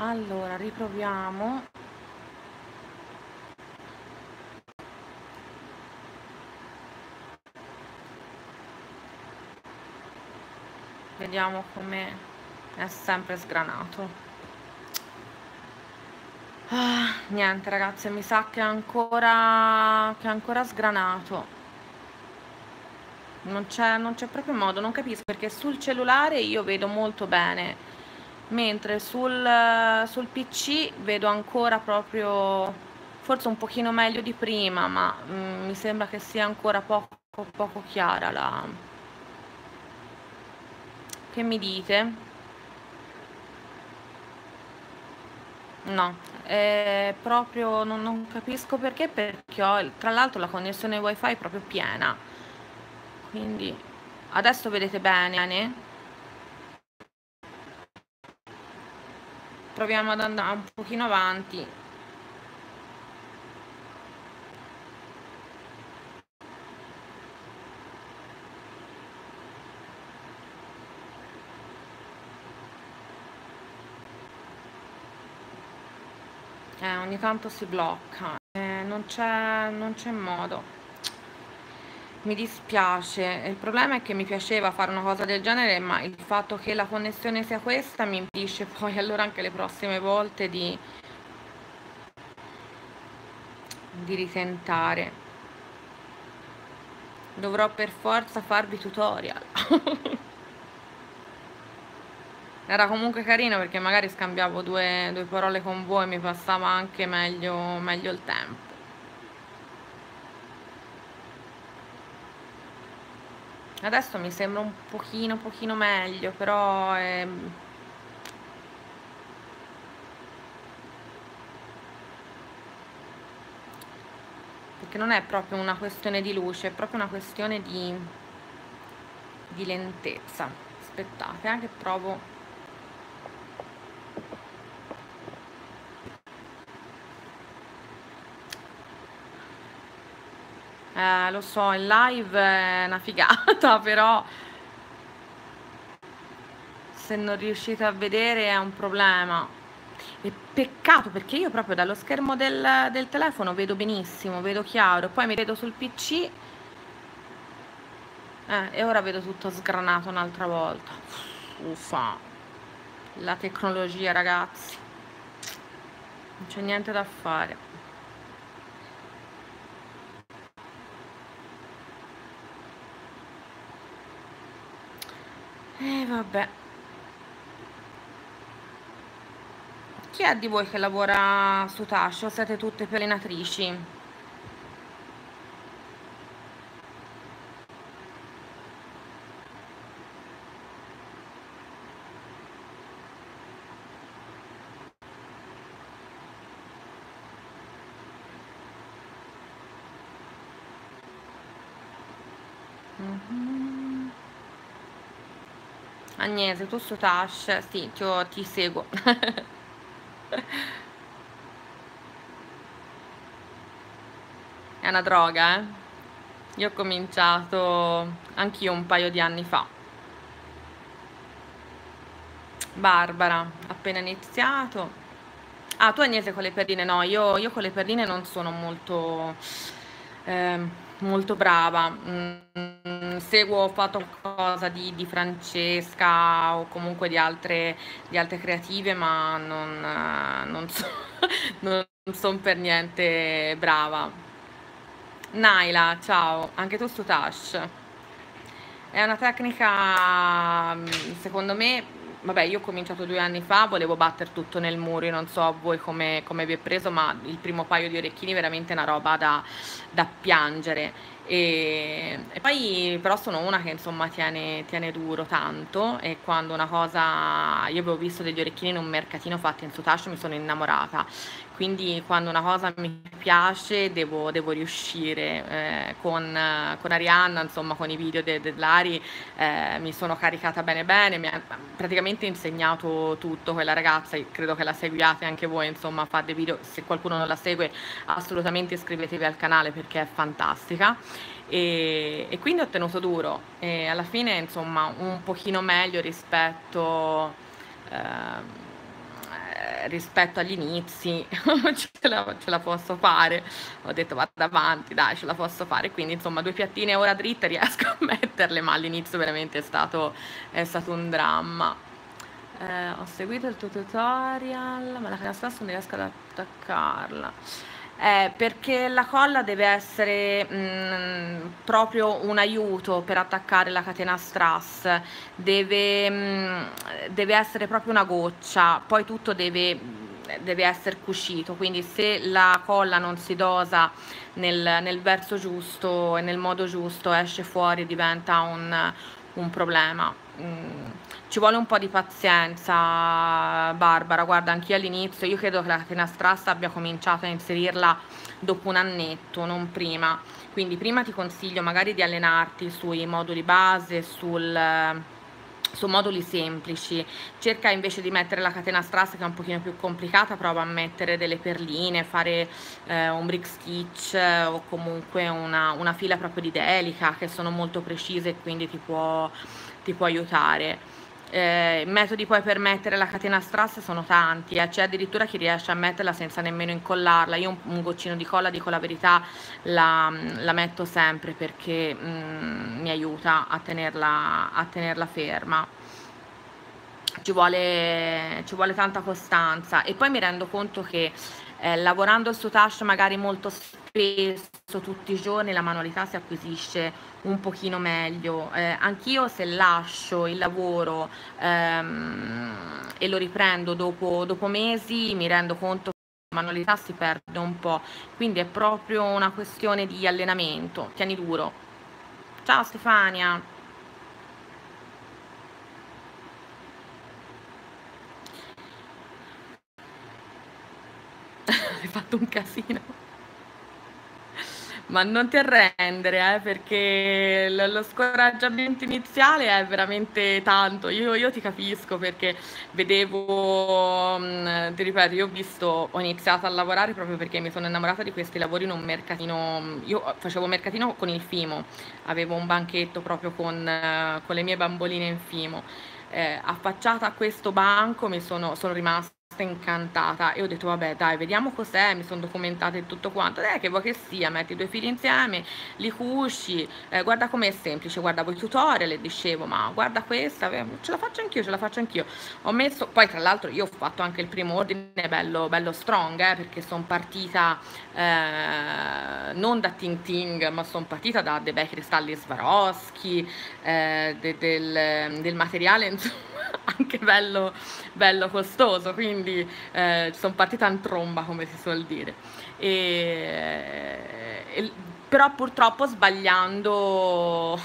Allora, riproviamo. Vediamo come è sempre sgranato. Niente ragazze, mi sa che è ancora sgranato. Non c'è proprio modo, non capisco perché sul cellulare io vedo molto bene, mentre sul PC vedo ancora proprio, forse un pochino meglio di prima, ma mi sembra che sia ancora poco chiara la... Che mi dite? No, proprio non capisco perché ho tra l'altro la connessione wifi è proprio piena, quindi adesso vedete bene? Proviamo ad andare un pochino avanti. Ogni tanto si blocca, non c'è modo. Mi dispiace, il problema è che mi piaceva fare una cosa del genere, ma il fatto che la connessione sia questa mi impedisce poi allora anche le prossime volte di ritentare. Dovrò per forza farvi tutorial. Era comunque carino perché magari scambiavo due parole con voi e mi passava anche meglio il tempo. Adesso mi sembra un pochino meglio, però perché non è proprio una questione di luce, è proprio una questione di lentezza. Aspettate, che provo. Lo so, in live è una figata, però se non riuscite a vedere è un problema. E peccato perché io proprio dallo schermo del telefono vedo benissimo, vedo chiaro, poi mi vedo sul PC e ora vedo tutto sgranato un'altra volta. Uffa, la tecnologia ragazzi, non c'è niente da fare. E vabbè. Chi è di voi che lavora su Tascio? Siete tutte pelinatrici? Agnese, tu su Tash? Sì, ti seguo. È una droga, eh? Io ho cominciato anch'io un paio di anni fa. Barbara, appena iniziato. Ah, tu Agnese con le perline? No, io con le perline non sono ehm, molto brava. Seguo, ho fatto qualcosa di Francesca o comunque di altre creative, ma non so, non sono per niente brava. Naila, ciao, anche tu su Tash. È una tecnica, secondo me, vabbè, io ho cominciato 2 anni fa, volevo battere tutto nel muro, io non so a voi come vi è preso, ma il primo paio di orecchini è veramente una roba da piangere. E poi però sono una che insomma tiene duro tanto, e quando una cosa, io avevo visto degli orecchini in un mercatino fatti in Sotascio, mi sono innamorata, quindi quando una cosa mi piace devo riuscire. Con Arianna, insomma con i video dell'Ari, mi sono caricata bene, mi ha praticamente insegnato tutto quella ragazza, e credo che la seguiate anche voi, insomma fa dei video, se qualcuno non la segue assolutamente iscrivetevi al canale perché è fantastica. E quindi ho tenuto duro e alla fine insomma un pochino meglio rispetto rispetto agli inizi ce la posso fare. Ho detto vado avanti, dai, ce la posso fare. Quindi insomma 2 piattine ora dritte riesco a metterle, ma all'inizio veramente è stato un dramma. Ho seguito il tuo tutorial, ma la catena strass non riesco ad attaccarla. Perché la colla deve essere proprio un aiuto per attaccare la catena strass, deve essere proprio una goccia, poi tutto deve essere cucito, quindi se la colla non si dosa nel verso giusto e nel modo giusto, esce fuori e diventa un problema. Ci vuole un po' di pazienza, Barbara. Guarda, anch'io all'inizio, io credo che la catena strass abbia cominciato a inserirla dopo un annetto, non prima. Quindi prima ti consiglio magari di allenarti sui moduli base, su moduli semplici. Cerca invece di mettere la catena strass, che è un pochino più complicata, prova a mettere delle perline, fare un brick stitch o comunque una fila proprio di delica, che sono molto precise e quindi ti può aiutare. Metodi poi per mettere la catena strass sono tanti, c'è addirittura chi riesce a metterla senza nemmeno incollarla. Io un goccino di colla, dico la verità, la metto sempre perché mi aiuta a tenerla ferma. Ci vuole tanta costanza, e poi mi rendo conto che lavorando il soutache magari molto spesso tutti i giorni, la manualità si acquisisce un pochino meglio. Anch'io, se lascio il lavoro e lo riprendo dopo mesi, mi rendo conto che la manualità si perde un po', quindi è proprio una questione di allenamento. Tieni duro. Ciao Stefania. Hai fatto un casino. Ma non ti arrendere, perché lo scoraggiamento iniziale è veramente tanto. Io ti capisco, perché vedevo, ti ripeto, ho iniziato a lavorare proprio perché mi sono innamorata di questi lavori in un mercatino. Io facevo mercatino con il Fimo, avevo un banchetto proprio con le mie bamboline in Fimo. Affacciata a questo banco sono rimasta incantata, e ho detto vabbè dai, vediamo cos'è. Mi sono documentata e tutto quanto, che vuoi che sia, metti 2 fili insieme, li cuci, guarda com'è semplice. Guardavo i tutorial e dicevo ma guarda questa, ce la faccio anch'io. Ho messo, poi tra l'altro io ho fatto anche il primo ordine bello strong, perché sono partita non da Ting Ting, ma sono partita da dei bei cristalli Swarovski, del materiale insomma anche bello costoso, quindi sono partita in tromba, come si suol dire. Però purtroppo sbagliando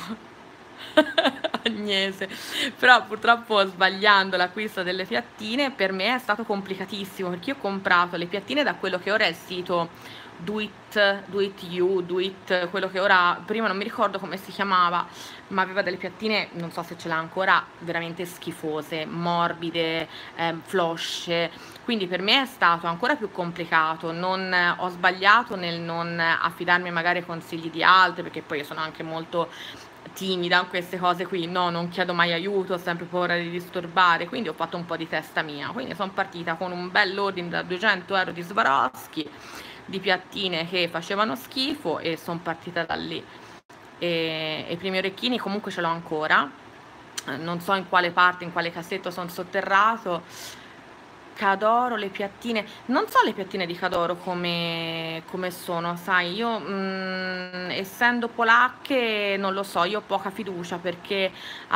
Agnese, però purtroppo sbagliando l'acquisto delle piattine, per me è stato complicatissimo, perché io ho comprato le piattine da quello che ora è il sito Do It You, quello che ora, prima non mi ricordo come si chiamava, ma aveva delle piattine, non so se ce l'ha ancora, veramente schifose, morbide, flosce. Quindi per me è stato ancora più complicato. Ho sbagliato nel non affidarmi magari ai consigli di altri, perché poi io sono anche molto timida in queste cose qui, no, non chiedo mai aiuto, ho sempre paura di disturbare, quindi ho fatto un po' di testa mia. Quindi sono partita con un bell'ordine da 200 euro di Swarovski, di piattine che facevano schifo, e sono partita da lì. E i primi orecchini comunque ce l'ho ancora, non so in quale parte, in quale cassetto sono sotterrato. Cadoro, le piattine, non so le piattine di Cadoro come sono, sai, io essendo polacche non lo so, io ho poca fiducia, perché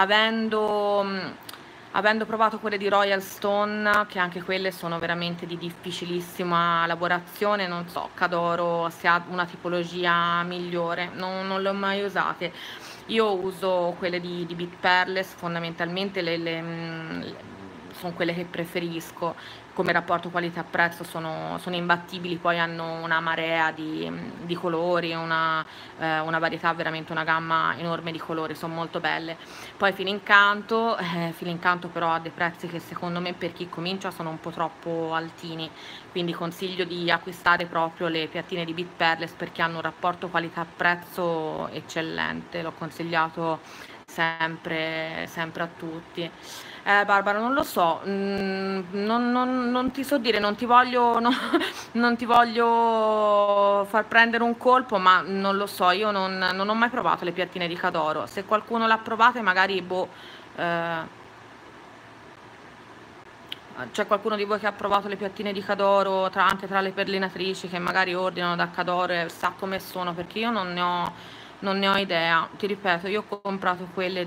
avendo provato quelle di Royal Stone, che anche quelle sono veramente di difficilissima lavorazione, non so Cadoro se ha una tipologia migliore, non le ho mai usate. Io uso quelle di Bit Perles, fondamentalmente sono quelle che preferisco. Come rapporto qualità-prezzo sono imbattibili, poi hanno una marea di colori, una varietà, veramente una gamma enorme di colori, sono molto belle. Poi Filincanto però ha dei prezzi che secondo me per chi comincia sono un po' troppo altini, quindi consiglio di acquistare proprio le piattine di Bit Perles, perché hanno un rapporto qualità-prezzo eccellente. L'ho consigliato sempre a tutti. Barbara, non lo so, non ti so dire, non ti voglio, non ti voglio far prendere un colpo, ma non lo so, io non ho mai provato le piattine di Cadoro. Se qualcuno l'ha provate, magari, boh, eh, c'è qualcuno di voi che ha provato le piattine di Cadoro, anche tra le perlinatrici, che magari ordinano da Cadoro e sa come sono, perché io non ne ho idea. Ti ripeto, io ho comprato quelle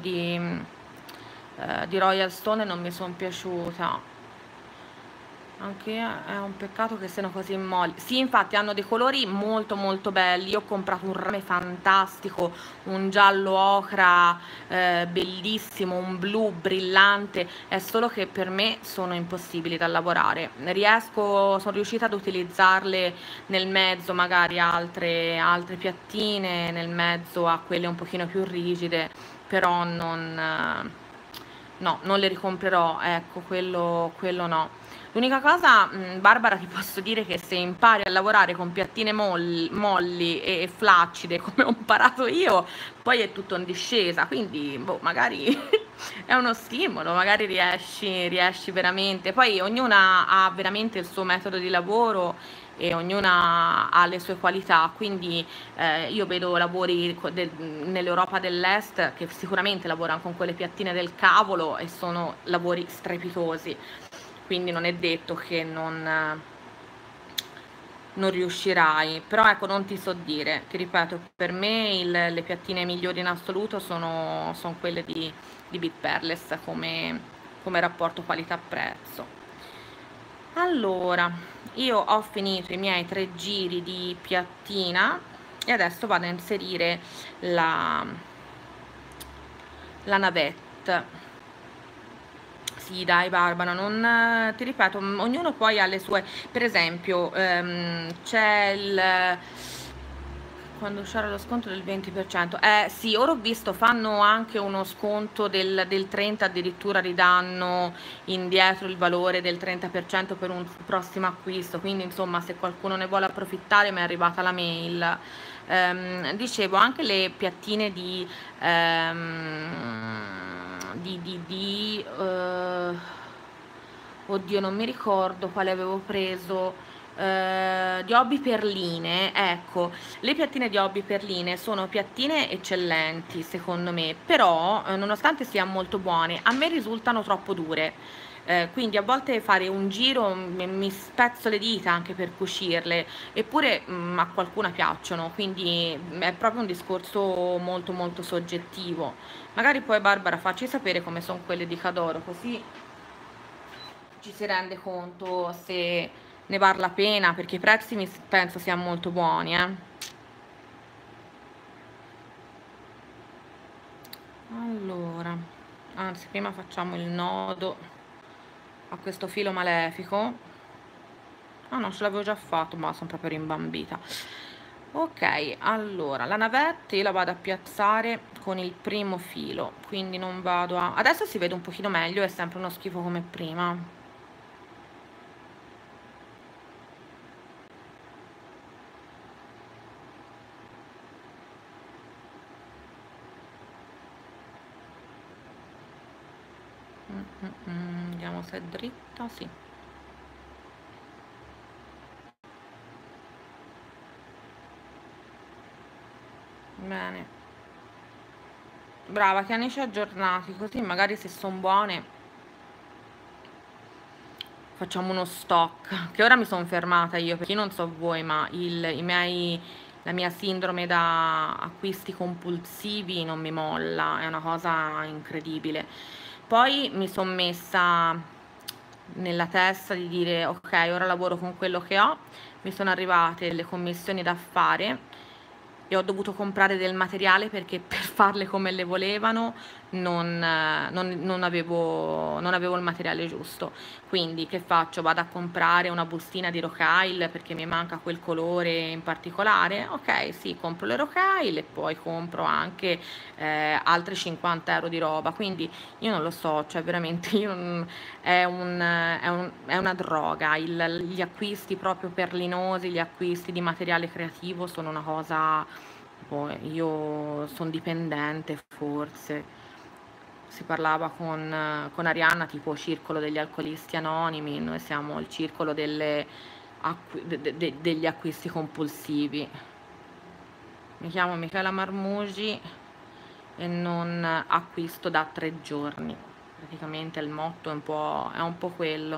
di Royal Stone e non mi sono piaciuta. Anche è un peccato che siano così molli. Sì, infatti hanno dei colori molto molto belli. Io ho comprato un rame fantastico, un giallo ocra bellissimo, un blu brillante. È solo che per me sono impossibili da lavorare. Sono riuscita ad utilizzarle nel mezzo, magari altre piattine, nel mezzo a quelle un pochino più rigide, però no, non le ricomprerò, ecco, quello no. L'unica cosa, Barbara, ti posso dire che se impari a lavorare con piattine molli e flaccide come ho imparato io, poi è tutto in discesa, quindi boh, magari è uno stimolo, magari riesci veramente. Poi ognuna ha veramente il suo metodo di lavoro e ognuna ha le sue qualità, quindi io vedo lavori nell'Europa dell'Est che sicuramente lavorano con quelle piattine del cavolo e sono lavori strepitosi, quindi non è detto che non riuscirai, però ecco, non ti so dire, ti ripeto, per me le piattine migliori in assoluto sono quelle di Bitperles come rapporto qualità-prezzo. Allora, io ho finito i miei 3 giri di piattina e adesso vado a inserire la navette. Sì, dai Barbara, non ti ripeto, ognuno poi ha le sue, per esempio, c'è quando c'era lo sconto del 20%, sì, ora ho visto, fanno anche uno sconto del 30%, addirittura ridanno indietro il valore del 30% per un prossimo acquisto, quindi insomma se qualcuno ne vuole approfittare mi è arrivata la mail. Dicevo, anche le piattine oddio, non mi ricordo quale avevo preso, di Hobby Perline, ecco, le piattine di Hobby Perline sono piattine eccellenti secondo me, però nonostante siano molto buone, a me risultano troppo dure. Quindi a volte fare un giro mi spezzo le dita anche per cucirle, eppure a qualcuna piacciono, quindi è proprio un discorso molto molto soggettivo. Magari poi Barbara facci sapere come sono quelle di Cadoro, così ci si rende conto se ne vale la pena, perché i prezzi penso siano molto buoni, Allora, anzi, prima facciamo il nodo a questo filo malefico. Ah no, ce l'avevo già fatto, ma sono proprio rimbambita. Ok, allora, la navetta io la vado a piazzare con il primo filo, quindi non vado a... Adesso si vede un pochino meglio, è sempre uno schifo come prima. Vediamo se è dritta, sì. Bene. Brava, tienici aggiornati, così magari se sono buone facciamo uno stock. Che ora mi sono fermata io, perché io non so voi, ma la mia sindrome da acquisti compulsivi non mi molla, è una cosa incredibile. Poi mi sono messa nella testa di dire ok, ora lavoro con quello che ho, mi sono arrivate le commissioni da fare e ho dovuto comprare del materiale perché per farle come le volevano non avevo il materiale giusto. Quindi che faccio? Vado a comprare una bustina di Rocaille perché mi manca quel colore in particolare? Ok, sì, compro le Rocaille e poi compro anche altri 50 euro di roba. Quindi io non lo so, cioè veramente è una droga. Gli acquisti proprio perlinosi, gli acquisti di materiale creativo sono una cosa, boh, io sono dipendente forse. si parlava con Arianna tipo circolo degli alcolisti anonimi, noi siamo il circolo degli acquisti compulsivi. Mi chiamo Michela Marmugi e non acquisto da 3 giorni, praticamente il motto è un po' quello.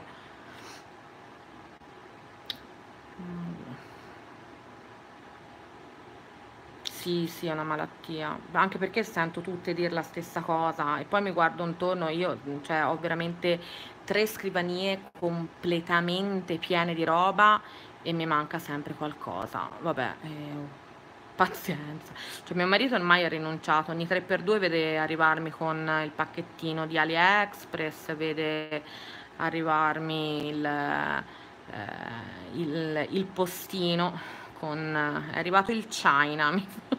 Sì, sì, è una malattia, anche perché sento tutte dire la stessa cosa e poi mi guardo intorno, io cioè, ho veramente 3 scrivanie completamente piene di roba e mi manca sempre qualcosa. Vabbè, pazienza. Cioè, mio marito ormai ha rinunciato, ogni 3x2 vede arrivarmi con il pacchettino di AliExpress, vede arrivarmi il postino con... è arrivato il China.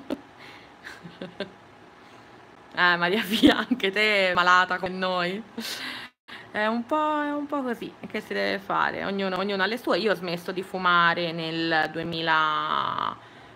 Maria Pia, anche te malata con noi. È un po' così, che si deve fare? Ognuno ha le sue. Io ho smesso di fumare nel 2000.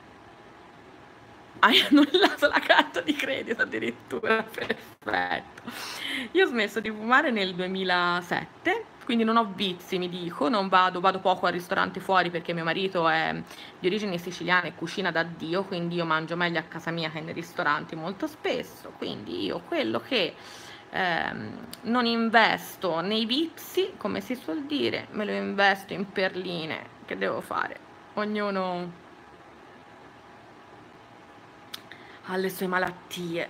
Hai annullato la carta di credito addirittura, perfetto. Io ho smesso di fumare nel 2007, quindi non ho vizi, mi dico, non vado poco al ristorante fuori perché mio marito è di origini siciliane e cucina da Dio, quindi io mangio meglio a casa mia che nei ristoranti molto spesso, quindi io quello che non investo nei vizi, come si suol dire, me lo investo in perline, che devo fare? Ognuno ha le sue malattie.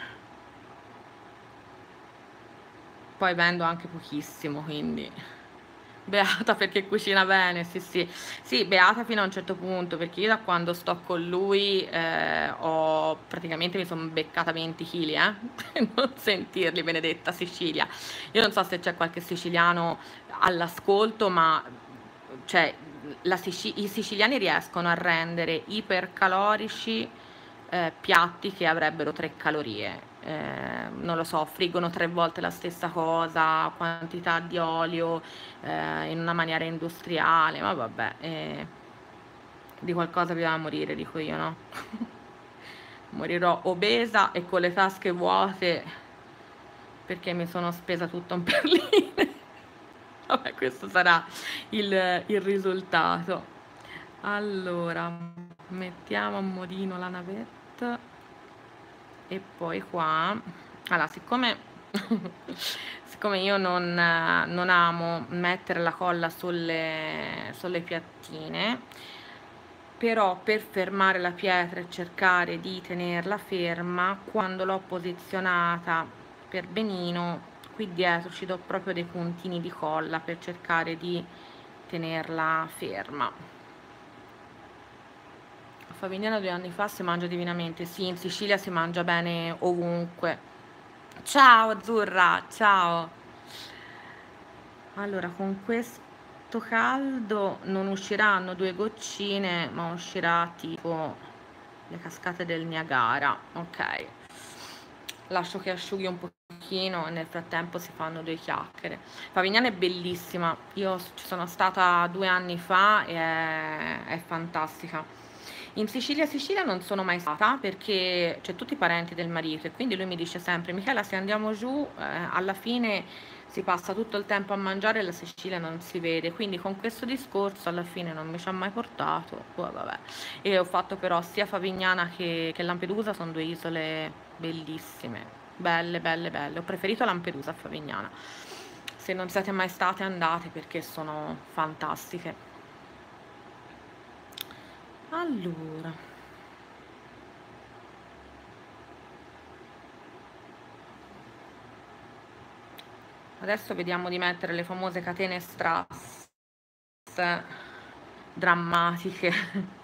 Poi vendo anche pochissimo, quindi beata perché cucina bene, sì sì. Sì, beata fino a un certo punto, perché io da quando sto con lui ho praticamente mi sono beccata 20 kg, non sentirli, benedetta Sicilia. Io non so se c'è qualche siciliano all'ascolto, ma cioè i siciliani riescono a rendere ipercalorici piatti che avrebbero 3 calorie. Non lo so, friggono 3 volte la stessa cosa, quantità di olio in una maniera industriale, ma vabbè, di qualcosa bisogna morire, dico io, no? Morirò obesa e con le tasche vuote perché mi sono spesa tutto un perline. Vabbè, questo sarà il risultato. Allora, mettiamo a modino la navetta e poi qua. Allora, siccome io non amo mettere la colla sulle piattine, però per fermare la pietra e cercare di tenerla ferma, quando l'ho posizionata per benino, qui dietro ci do proprio dei puntini di colla per cercare di tenerla ferma. A Favignana 2 anni fa si mangia divinamente, sì, in Sicilia si mangia bene ovunque. Ciao Azzurra, ciao. Allora, con questo caldo non usciranno 2 goccine, ma uscirà tipo le cascate del Niagara. Ok, lascio che asciughi un pochino e nel frattempo si fanno 2 chiacchiere. Favignana è bellissima, io ci sono stata 2 anni fa e è fantastica. In Sicilia non sono mai stata perché c'è tutti i parenti del marito e quindi lui mi dice sempre: Michela, se andiamo giù alla fine si passa tutto il tempo a mangiare e la Sicilia non si vede, quindi con questo discorso alla fine non mi ci ha mai portato. Poi vabbè. E ho fatto però sia Favignana che Lampedusa, sono 2 isole bellissime, belle belle belle. Ho preferito Lampedusa a Favignana. Se non siete mai state andate perché sono fantastiche. Allora, adesso vediamo di mettere le famose catene strass drammatiche.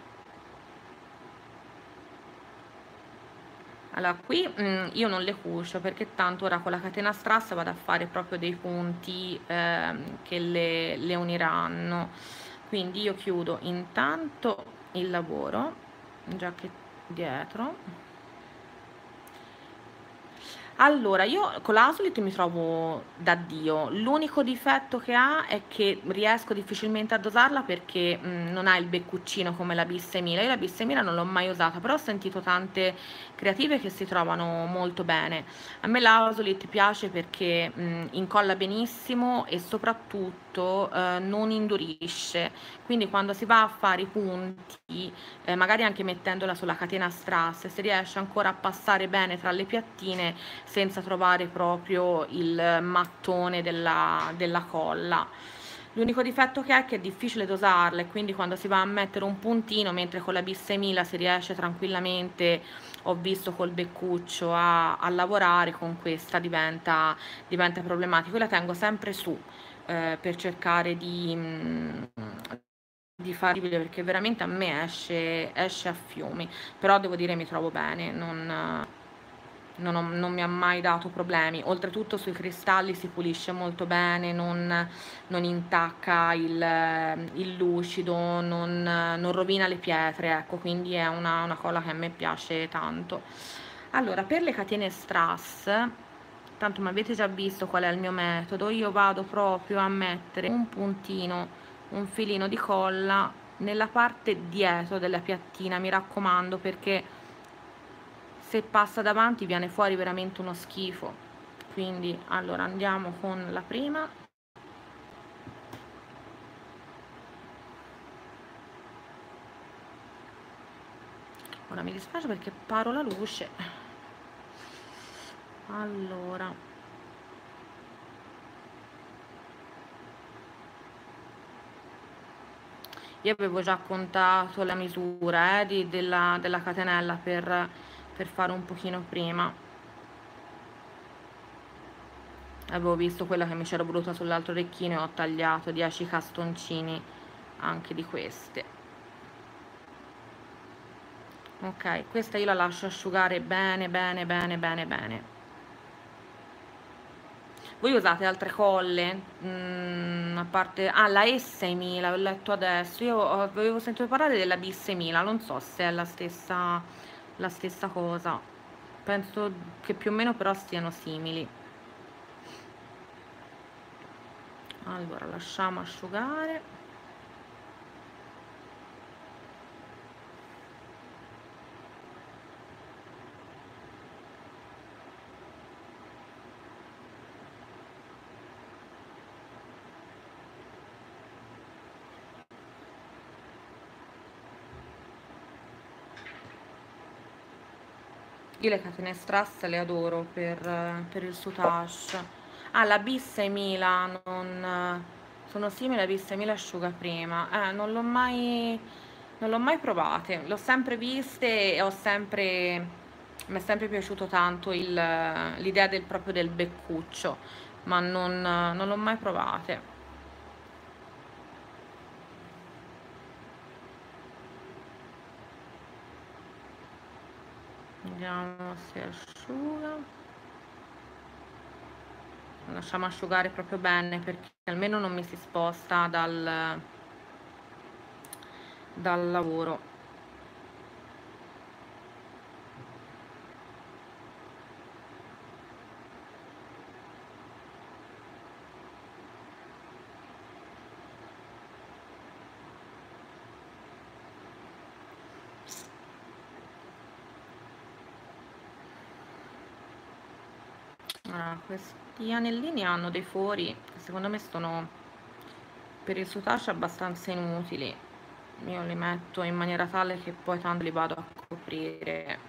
Allora, qui io non le cucio perché tanto ora con la catena strass vado a fare proprio dei punti che le uniranno. Quindi io chiudo intanto il lavoro, già che dietro. Allora, io con l'Asolit mi trovo da Dio. L'unico difetto che ha è che riesco difficilmente a dosarla perché non ha il beccuccino come la B6000. Io la B6000 non l'ho mai usata, però ho sentito tante creative che si trovano molto bene. A me l'Asolit piace perché incolla benissimo e soprattutto non indurisce. Quindi quando si va a fare i punti, magari anche mettendola sulla catena strass, si riesce ancora a passare bene tra le piattine senza trovare proprio il mattone della colla. L'unico difetto che è difficile dosarla e quindi quando si va a mettere un puntino, mentre con la B6000 si riesce tranquillamente, ho visto col beccuccio a lavorare, con questa diventa problematico. Io la tengo sempre su per cercare di farli, perché veramente a me esce a fiumi, però devo dire mi trovo bene, non mi ha mai dato problemi. Oltretutto sui cristalli si pulisce molto bene, non intacca il lucido, non rovina le pietre, ecco, quindi è una colla che a me piace tanto. Allora, per le catene strass, tanto mi avete già visto qual è il mio metodo, io vado proprio a mettere un puntino, un filino di colla nella parte dietro della piattina, mi raccomando, perché se passa davanti viene fuori veramente uno schifo. Quindi allora andiamo con la prima. Ora mi dispiace perché paro la luce. Allora, io avevo già contato la misura della catenella per fare un pochino prima. Avevo visto quella che mi c'era voluta sull'altro orecchino e ho tagliato 10 castoncini anche di queste. Ok, questa io la lascio asciugare bene bene bene bene bene. Voi usate altre colle? A parte... Ah, la E6000, ho letto adesso. Io avevo sentito parlare della B6000, non so se è la stessa cosa. Penso che più o meno però siano simili. Allora, lasciamo asciugare. Io le catene strass le adoro per il soutache. Ah, la B6000 non... sono simili alla B6000 asciuga prima. Non l'ho mai provate. L'ho sempre viste e ho sempre... Mi è sempre piaciuto tanto l'idea proprio del beccuccio, ma non l'ho mai provate. Vediamo se asciuga. Lasciamo asciugare proprio bene perché almeno non mi si sposta dal lavoro. Allora, questi anellini hanno dei fori che secondo me sono per il soutache abbastanza inutili. Io li metto in maniera tale che poi tanto li vado a coprire,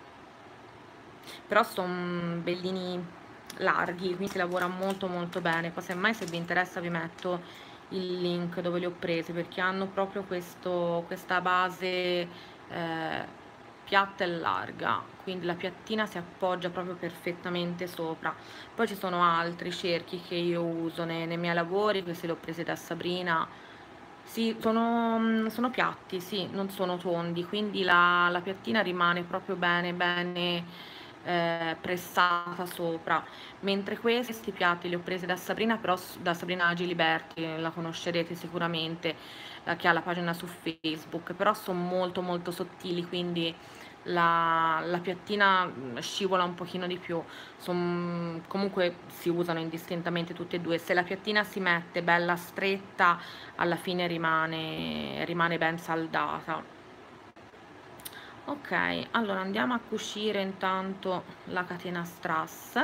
però sono bellini larghi, quindi si lavora molto molto bene. Poi semmai se vi interessa vi metto il link dove li ho presi, perché hanno proprio questa base piatta e larga, quindi la piattina si appoggia proprio perfettamente sopra. Poi ci sono altri cerchi che io uso nei miei lavori, questi li ho presi da Sabrina. Sì, sono piatti, sì, non sono tondi, quindi la piattina rimane proprio bene, bene pressata sopra. Mentre questi piatti li ho presi da Sabrina, però da Sabrina Giliberti, la conoscerete sicuramente, che ha la pagina su Facebook, però sono molto molto sottili, quindi la piattina scivola un pochino di più. Comunque si usano indistintamente tutte e due. Se la piattina si mette bella stretta, alla fine rimane ben saldata. Ok, allora andiamo a cucire intanto la catena strass.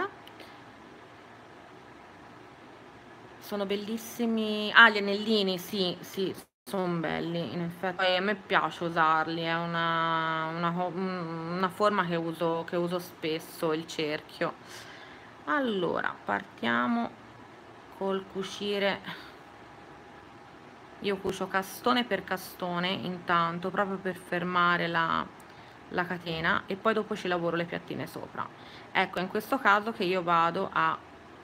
Sono bellissimi. Ah, gli anellini, sì, sì, sono belli, in effetti. Poi a me piace usarli, è una forma che uso spesso, il cerchio. Allora, partiamo col cucire. Io cucio castone per castone intanto, proprio per fermare la catena, e poi dopo ci lavoro le piattine sopra. Ecco, in questo caso che io vado a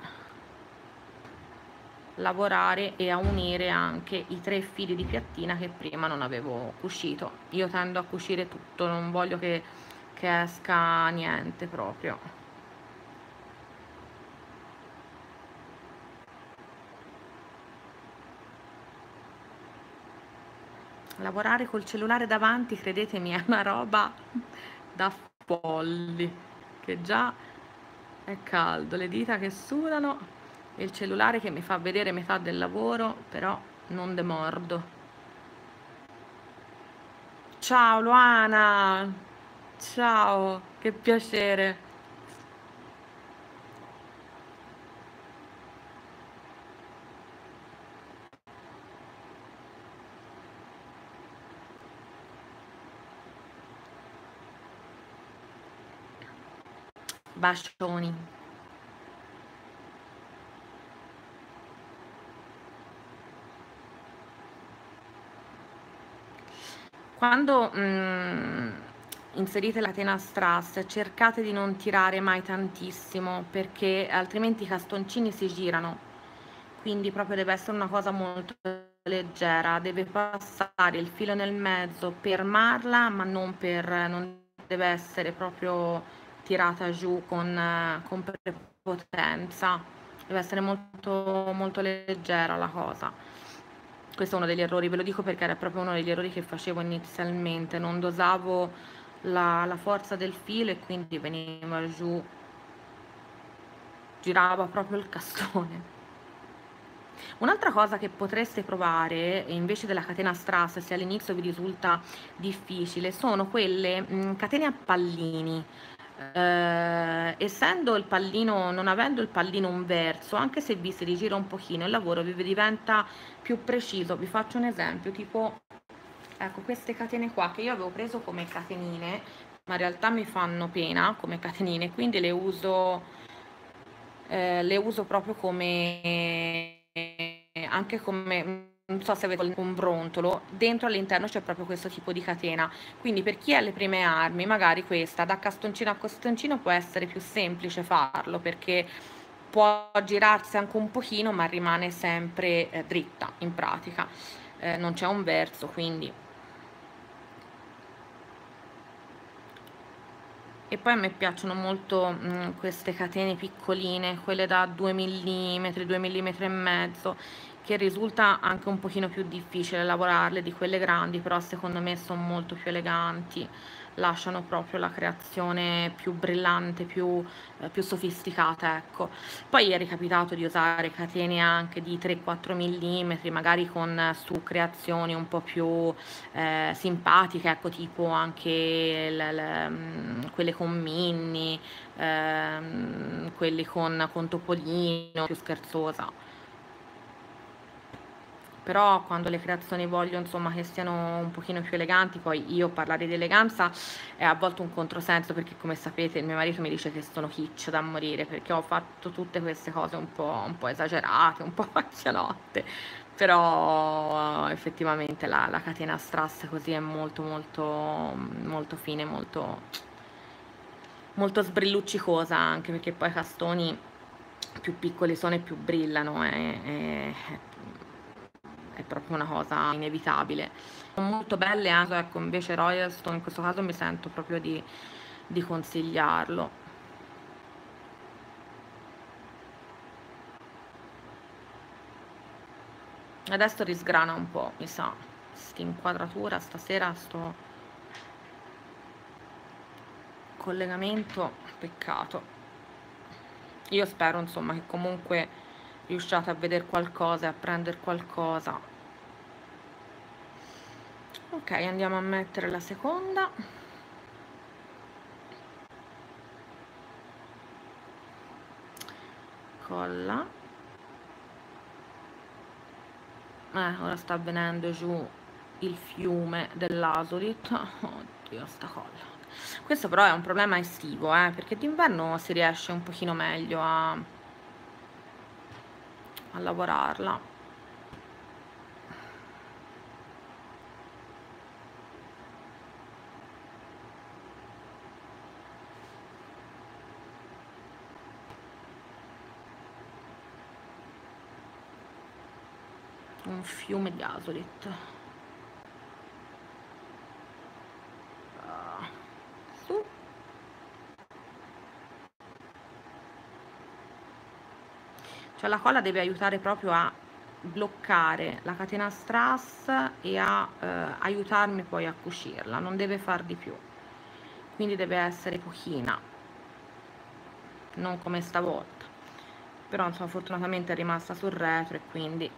lavorare e a unire anche i 3 fili di piattina che prima non avevo cucito. Io tendo a cucire tutto, non voglio che esca niente proprio. Lavorare col cellulare davanti, credetemi, è una roba da folli, che già è caldo, le dita che sudano e il cellulare che mi fa vedere metà del lavoro, però non demordo. Ciao Luana, ciao, che piacere. Bacioni. Quando inserite la catena strass, cercate di non tirare mai tantissimo, perché altrimenti i castoncini si girano. Quindi proprio deve essere una cosa molto leggera, deve passare il filo nel mezzo per armarla, ma non deve essere proprio tirata giù con prepotenza, deve essere molto, molto leggera la cosa. Questo è uno degli errori, ve lo dico perché era proprio uno degli errori che facevo inizialmente, non dosavo la forza del filo e quindi veniva giù, girava proprio il castone. Un'altra cosa che potreste provare invece della catena strass, se all'inizio vi risulta difficile, sono quelle catene a pallini. Essendo il pallino, non avendo il pallino un verso, anche se vi si rigira un pochino il lavoro vi diventa più preciso. Vi faccio un esempio, tipo ecco queste catene qua che io avevo preso come catenine, ma in realtà mi fanno pena come catenine, quindi le uso proprio come, anche come, non so se avete un brontolo, dentro all'interno c'è proprio questo tipo di catena, quindi per chi ha le prime armi, magari questa da castoncino a castoncino può essere più semplice farlo, perché può girarsi anche un pochino, ma rimane sempre dritta in pratica, non c'è un verso, quindi. E poi a me piacciono molto queste catene piccoline, quelle da 2 mm, 2 mm e mezzo, che risulta anche un pochino più difficile lavorarle di quelle grandi, però secondo me sono molto più eleganti, lasciano proprio la creazione più brillante, più sofisticata, ecco. Poi è ricapitato di usare catene anche di 3-4 mm, magari con su creazioni un po' più simpatiche, ecco, tipo anche quelle con Minnie, quelli con Topolino, più scherzosa. Però quando le creazioni voglio insomma che siano un pochino più eleganti, poi io parlare di eleganza è a volte un controsenso, perché come sapete il mio marito mi dice che sono kitsch da morire, perché ho fatto tutte queste cose un po' esagerate, un po' macchianotte, però effettivamente la catena strass così è molto molto molto fine, molto sbrilluccicosa, anche perché poi i castoni più piccoli sono e più brillano, è proprio una cosa inevitabile. Sono molto belle anche, ecco, invece Royal Stone in questo caso mi sento proprio di consigliarlo. Adesso risgrana un po', mi sa, sta inquadratura stasera sto collegamento, peccato. Io spero insomma che comunque riusciate a vedere qualcosa e a prendere qualcosa. Ok, andiamo a mettere la seconda. Colla. Ora sta venendo giù il fiume dell'Azolit. Oddio, sta colla. Questo però è un problema estivo, perché d'inverno si riesce un pochino meglio a lavorarla. Un fiume di Azolit. Su. Cioè la colla deve aiutare proprio a bloccare la catena strass e a aiutarmi poi a cucirla, non deve far di più, quindi deve essere pochina, non come stavolta, però insomma fortunatamente è rimasta sul retro e quindi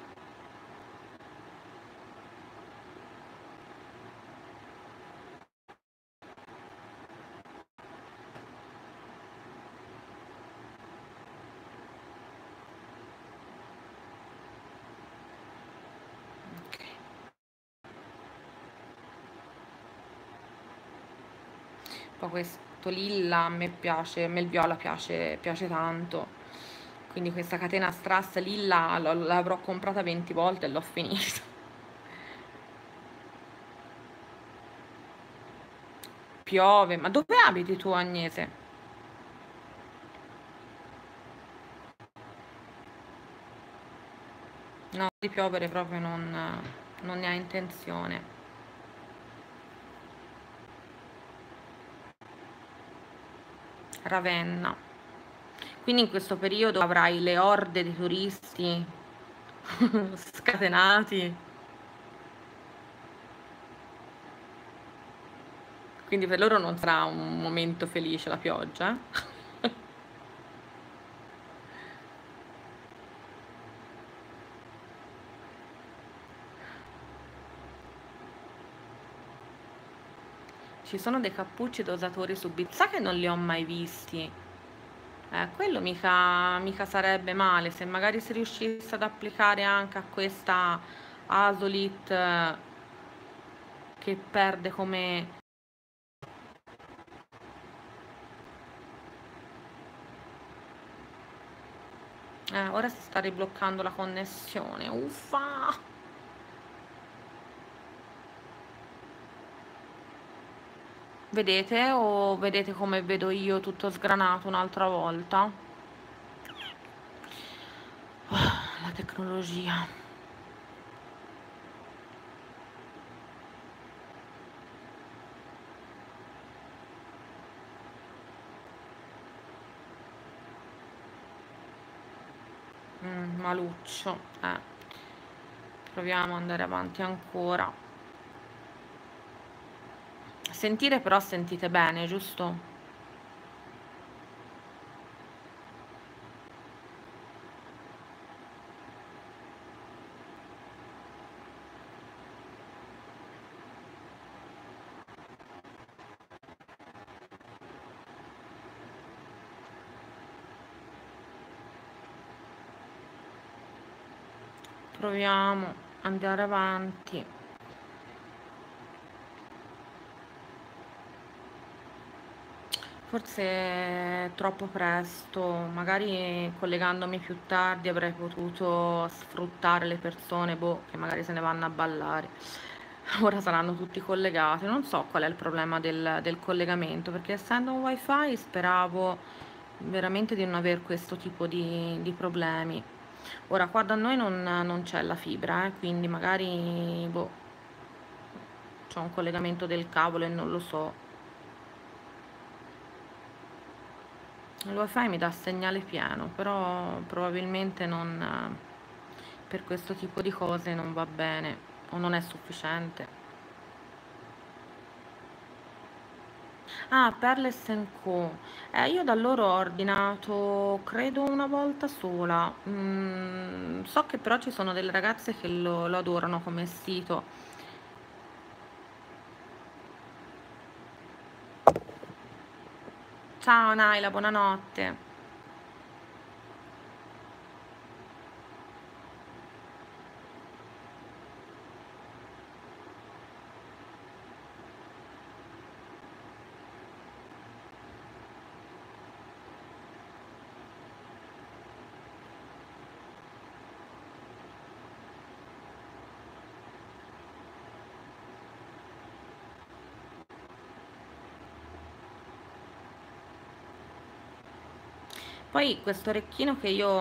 poi questo lilla a me piace, a me il viola piace tanto, quindi questa catena strass lilla l'avrò comprata 20 volte e l'ho finita. Piove, ma dove abiti tu, Agnese? No, di piovere proprio non ne ha intenzione. Ravenna. Quindi in questo periodo avrai le orde di turisti scatenati. Quindi per loro non sarà un momento felice la pioggia. Ci sono dei cappucci dosatori su Bit. Sa che non li ho mai visti. Quello mica sarebbe male se magari si riuscisse ad applicare anche a questa Azolit che perde come... ora si sta ribloccando la connessione. Uffa! Vedete o vedete come vedo io tutto sgranato un'altra volta? La tecnologia. Maluccio. Proviamo ad andare avanti ancora. Sentire però sentite bene, giusto? Proviamo ad andare avanti. Forse è troppo presto, magari collegandomi più tardi avrei potuto sfruttare le persone, che magari se ne vanno a ballare. Ora saranno tutti collegati, non so qual è il problema del collegamento, perché essendo un wifi speravo veramente di non aver questo tipo di problemi. Ora qua da noi non c'è la fibra, quindi magari c'è un collegamento del cavolo e non lo so. Il wifi mi dà segnale pieno, però probabilmente non, per questo tipo di cose non va bene o non è sufficiente. Ah, Perles Co. Io da loro ho ordinato, credo, una volta sola. So che però ci sono delle ragazze che lo adorano come sito. Ciao Naila, buonanotte. Poi questo orecchino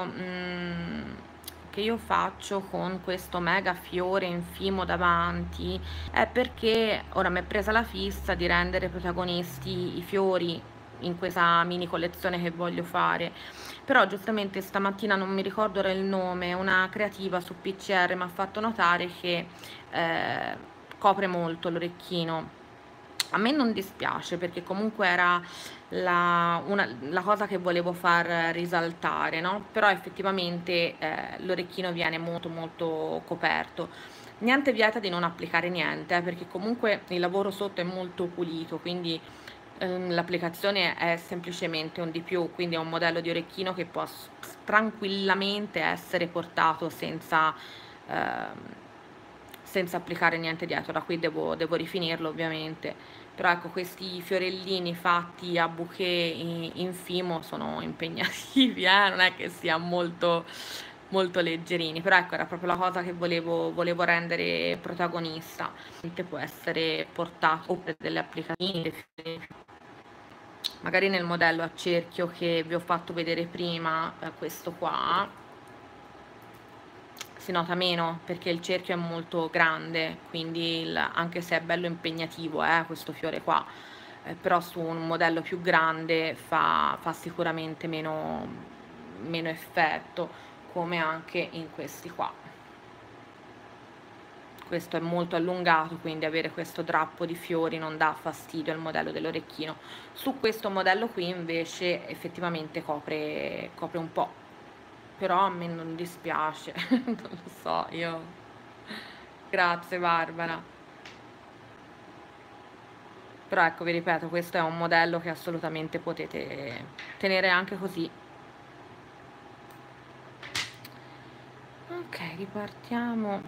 che io faccio con questo mega fiore in fimo davanti è perché ora mi è presa la fissa di rendere protagonisti i fiori in questa mini collezione che voglio fare. Però giustamente stamattina, non mi ricordo ora il nome, una creativa su PCR mi ha fatto notare che eh, copre molto l'orecchino. A me non dispiace perché comunque era la cosa che volevo far risaltare, no? Però effettivamente l'orecchino viene molto molto coperto. Niente vieta di non applicare niente, perché comunque il lavoro sotto è molto pulito, quindi l'applicazione è semplicemente un di più, quindi è un modello di orecchino che può tranquillamente essere portato ehm, senza applicare niente dietro. Da qui devo rifinirlo ovviamente, però ecco, questi fiorellini fatti a bouquet in fimo sono impegnativi, non è che sia molto leggerini, però ecco, era proprio la cosa che volevo rendere protagonista. Può essere portato oppure delle applicazioni, magari nel modello a cerchio che vi ho fatto vedere prima, questo qua si nota meno perché il cerchio è molto grande, quindi anche se è bello impegnativo, questo fiore qua, però su un modello più grande fa sicuramente meno effetto, come anche in questi qua. Questo è molto allungato, quindi avere questo drappo di fiori non dà fastidio al modello dell'orecchino. Su questo modello qui invece effettivamente copre un po', però a me non dispiace. Non lo so, io... Grazie Barbara. Però ecco, vi ripeto, questo è un modello che assolutamente potete tenere anche così. Ok, ripartiamo.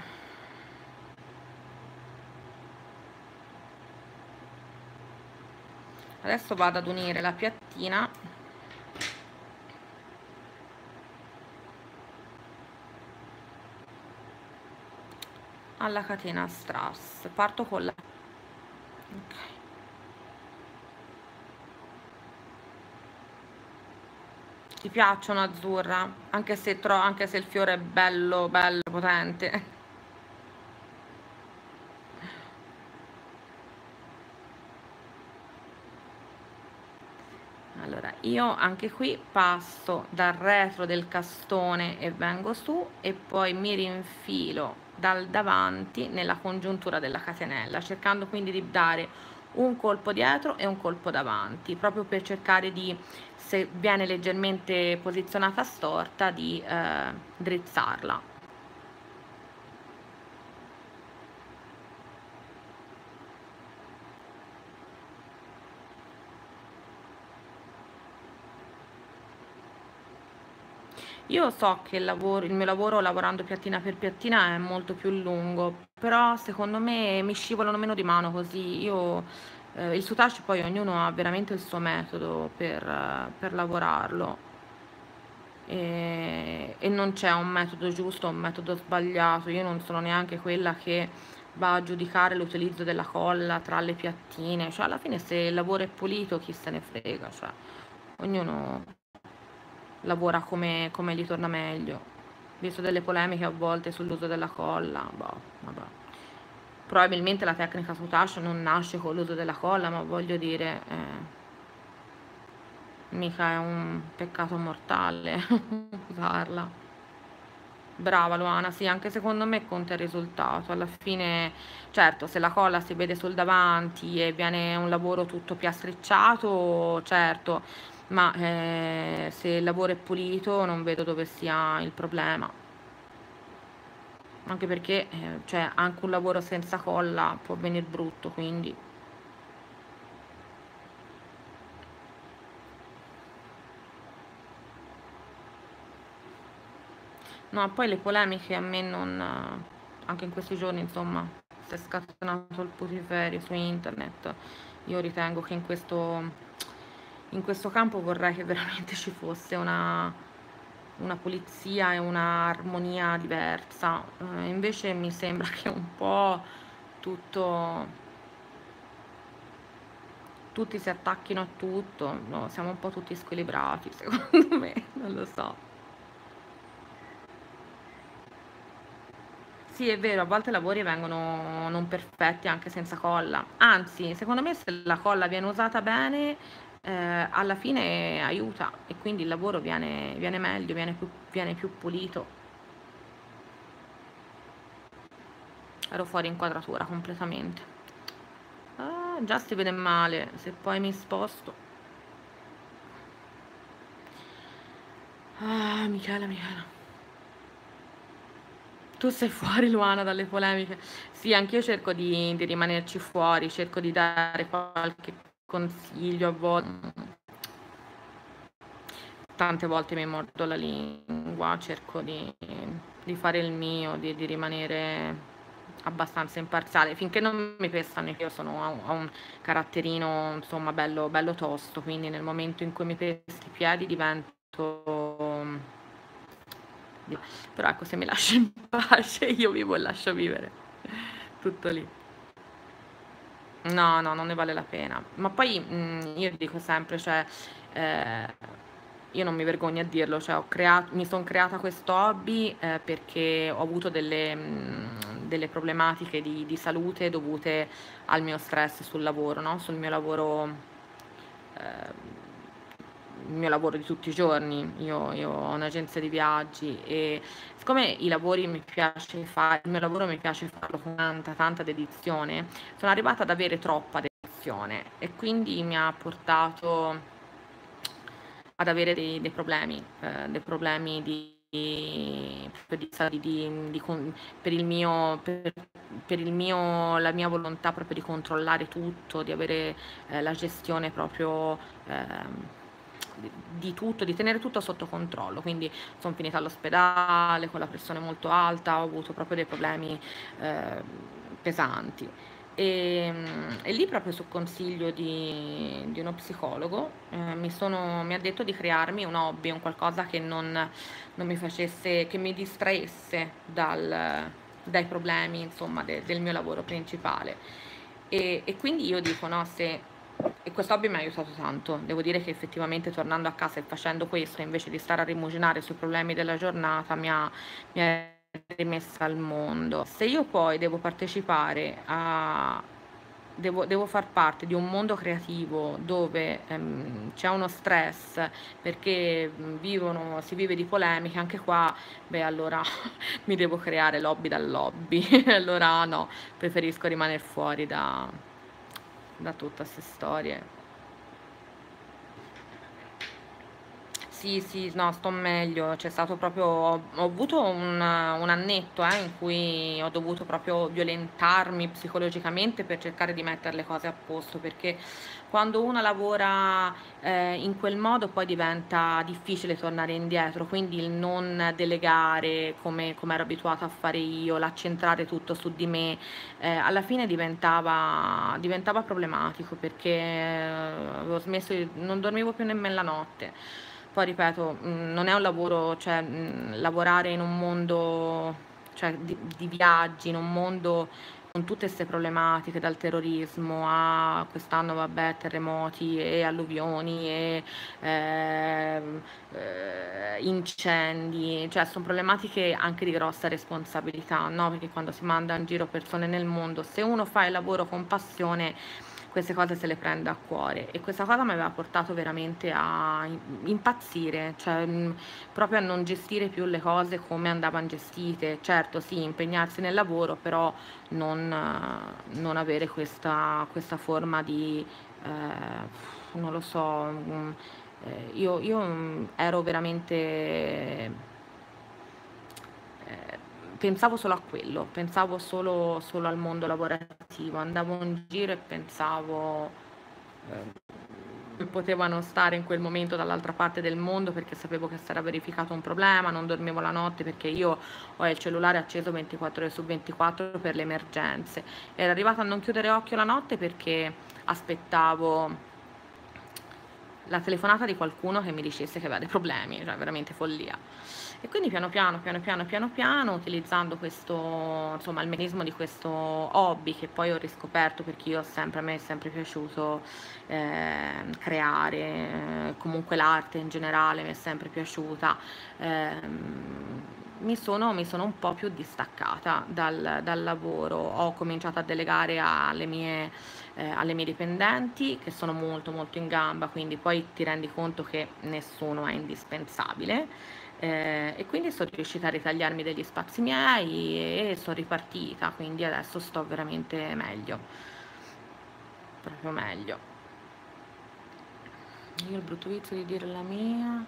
Adesso vado ad unire la piattina alla catena strass. Parto con la... Ok. Ti piacciono azzurra? Anche se il fiore è bello, bello potente. Allora, io anche qui passo dal retro del castone e vengo su e poi mi rinfilo dal davanti nella congiuntura della catenella, cercando quindi di dare un colpo dietro e un colpo davanti, proprio per cercare di, se viene leggermente posizionata storta, di drizzarla. Io so che il mio lavoro lavorando piattina per piattina è molto più lungo, però secondo me mi scivolano meno di mano così. Il soutache poi ognuno ha veramente il suo metodo per lavorarlo e non c'è un metodo giusto o un metodo sbagliato. Io non sono neanche quella che va a giudicare l'utilizzo della colla tra le piattine, cioè alla fine se il lavoro è pulito chi se ne frega, cioè ognuno lavora come gli torna meglio. Visto delle polemiche a volte sull'uso della colla, boh, vabbè. Probabilmente la tecnica soutache non nasce con l'uso della colla, ma voglio dire, mica è un peccato mortale usarla. Brava Luana, sì, anche secondo me conta il risultato. Alla fine, certo, se la colla si vede sul davanti e viene un lavoro tutto piastricciato, certo, ma se il lavoro è pulito non vedo dove sia il problema. Anche perché, cioè, anche un lavoro senza colla può venire brutto, quindi... No, poi le polemiche a me non... anche in questi giorni, insomma, si è scatenato il putiferio su internet. Io ritengo che in questo campo vorrei che veramente ci fosse una pulizia e un'armonia diversa. Invece mi sembra che un po' tutto... tutti si attacchino a tutto, no, siamo un po' tutti squilibrati, secondo me, non lo so. Sì, è vero, a volte i lavori vengono non perfetti anche senza colla. Anzi, secondo me se la colla viene usata bene, alla fine aiuta e quindi il lavoro viene meglio, viene più pulito. Ero fuori inquadratura completamente. Ah, già si vede male, se poi mi sposto. Ah, Michela. Tu sei fuori, Luana, dalle polemiche. Sì, anch'io cerco di rimanerci fuori, cerco di dare qualche consiglio a volte. Tante volte mi mordo la lingua, cerco di fare il mio, di rimanere abbastanza imparziale, finché non mi pestano, io ho un caratterino, insomma, bello tosto, quindi nel momento in cui mi pesti i piedi divento... Però ecco, se mi lasci in pace io vivo e lascio vivere. Tutto lì. No, non ne vale la pena. Ma poi io dico sempre, cioè, eh, io non mi vergogno a dirlo, cioè, mi sono creata questo hobby perché ho avuto delle problematiche di salute dovute al mio stress sul lavoro, no? Sul eh, il mio lavoro di tutti i giorni. Io ho un'agenzia di viaggi e siccome i lavori mi piace fare, il mio lavoro mi piace farlo con tanta dedizione, sono arrivata ad avere troppa dedizione e quindi mi ha portato ad avere dei problemi per la mia volontà proprio di controllare tutto, di avere la gestione proprio di tutto, di tenere tutto sotto controllo. Quindi sono finita all'ospedale con la pressione molto alta, ho avuto proprio dei problemi eh, pesanti. E lì proprio su consiglio di uno psicologo mi ha detto di crearmi un hobby, un qualcosa che non mi facesse, che mi distraesse dai problemi, insomma, del mio lavoro principale. E quindi io dico, no, se... E questo hobby mi ha aiutato tanto, devo dire che effettivamente tornando a casa e facendo questo, invece di stare a rimuginare sui problemi della giornata, mi ha rimessa al mondo. Se io poi devo partecipare a... devo far parte di un mondo creativo dove c'è uno stress perché si vive di polemiche, anche qua, beh, allora mi devo creare l'hobby dal lobby. Allora no, preferisco rimanere fuori da tutte queste storie. Sì, no, sto meglio. C'è stato proprio, ho avuto un annetto in cui ho dovuto proprio violentarmi psicologicamente per cercare di mettere le cose a posto, perché quando uno lavora in quel modo poi diventa difficile tornare indietro, quindi il non delegare come ero abituata a fare io, l'accentrare tutto su di me, alla fine diventava problematico perché avevo smesso, non dormivo più nemmeno la notte. Poi ripeto, non è un lavoro, cioè lavorare in un mondo, cioè, di viaggi, in un mondo con tutte queste problematiche, dal terrorismo a quest'anno, vabbè, terremoti e alluvioni e incendi, cioè sono problematiche anche di grossa responsabilità, no? Perché quando si manda in giro persone nel mondo, se uno fa il lavoro con passione, queste cose se le prende a cuore, e questa cosa mi aveva portato veramente a impazzire, cioè proprio a non gestire più le cose come andavano gestite. Certo, sì, impegnarsi nel lavoro, però non avere questa forma di, non lo so, io ero veramente, pensavo solo a quello, pensavo solo al mondo lavorativo, andavo in giro e pensavo che potevano stare in quel momento dall'altra parte del mondo, perché sapevo che si era verificato un problema, non dormivo la notte perché io ho il cellulare acceso 24 ore su 24 per le emergenze. Ero arrivata a non chiudere occhio la notte perché aspettavo la telefonata di qualcuno che mi dicesse che aveva dei problemi, cioè veramente follia. E quindi piano piano, utilizzando questo, insomma, il meccanismo di questo hobby che poi ho riscoperto, perché a me è sempre piaciuto creare, comunque l'arte in generale mi è sempre piaciuta, mi sono un po' più distaccata dal lavoro, ho cominciato a delegare alle mie dipendenti, che sono molto molto in gamba, quindi poi ti rendi conto che nessuno è indispensabile, e quindi sono riuscita a ritagliarmi degli spazi miei e sono ripartita, quindi adesso sto veramente meglio, proprio meglio. Io ho il brutto vizio di dire la mia.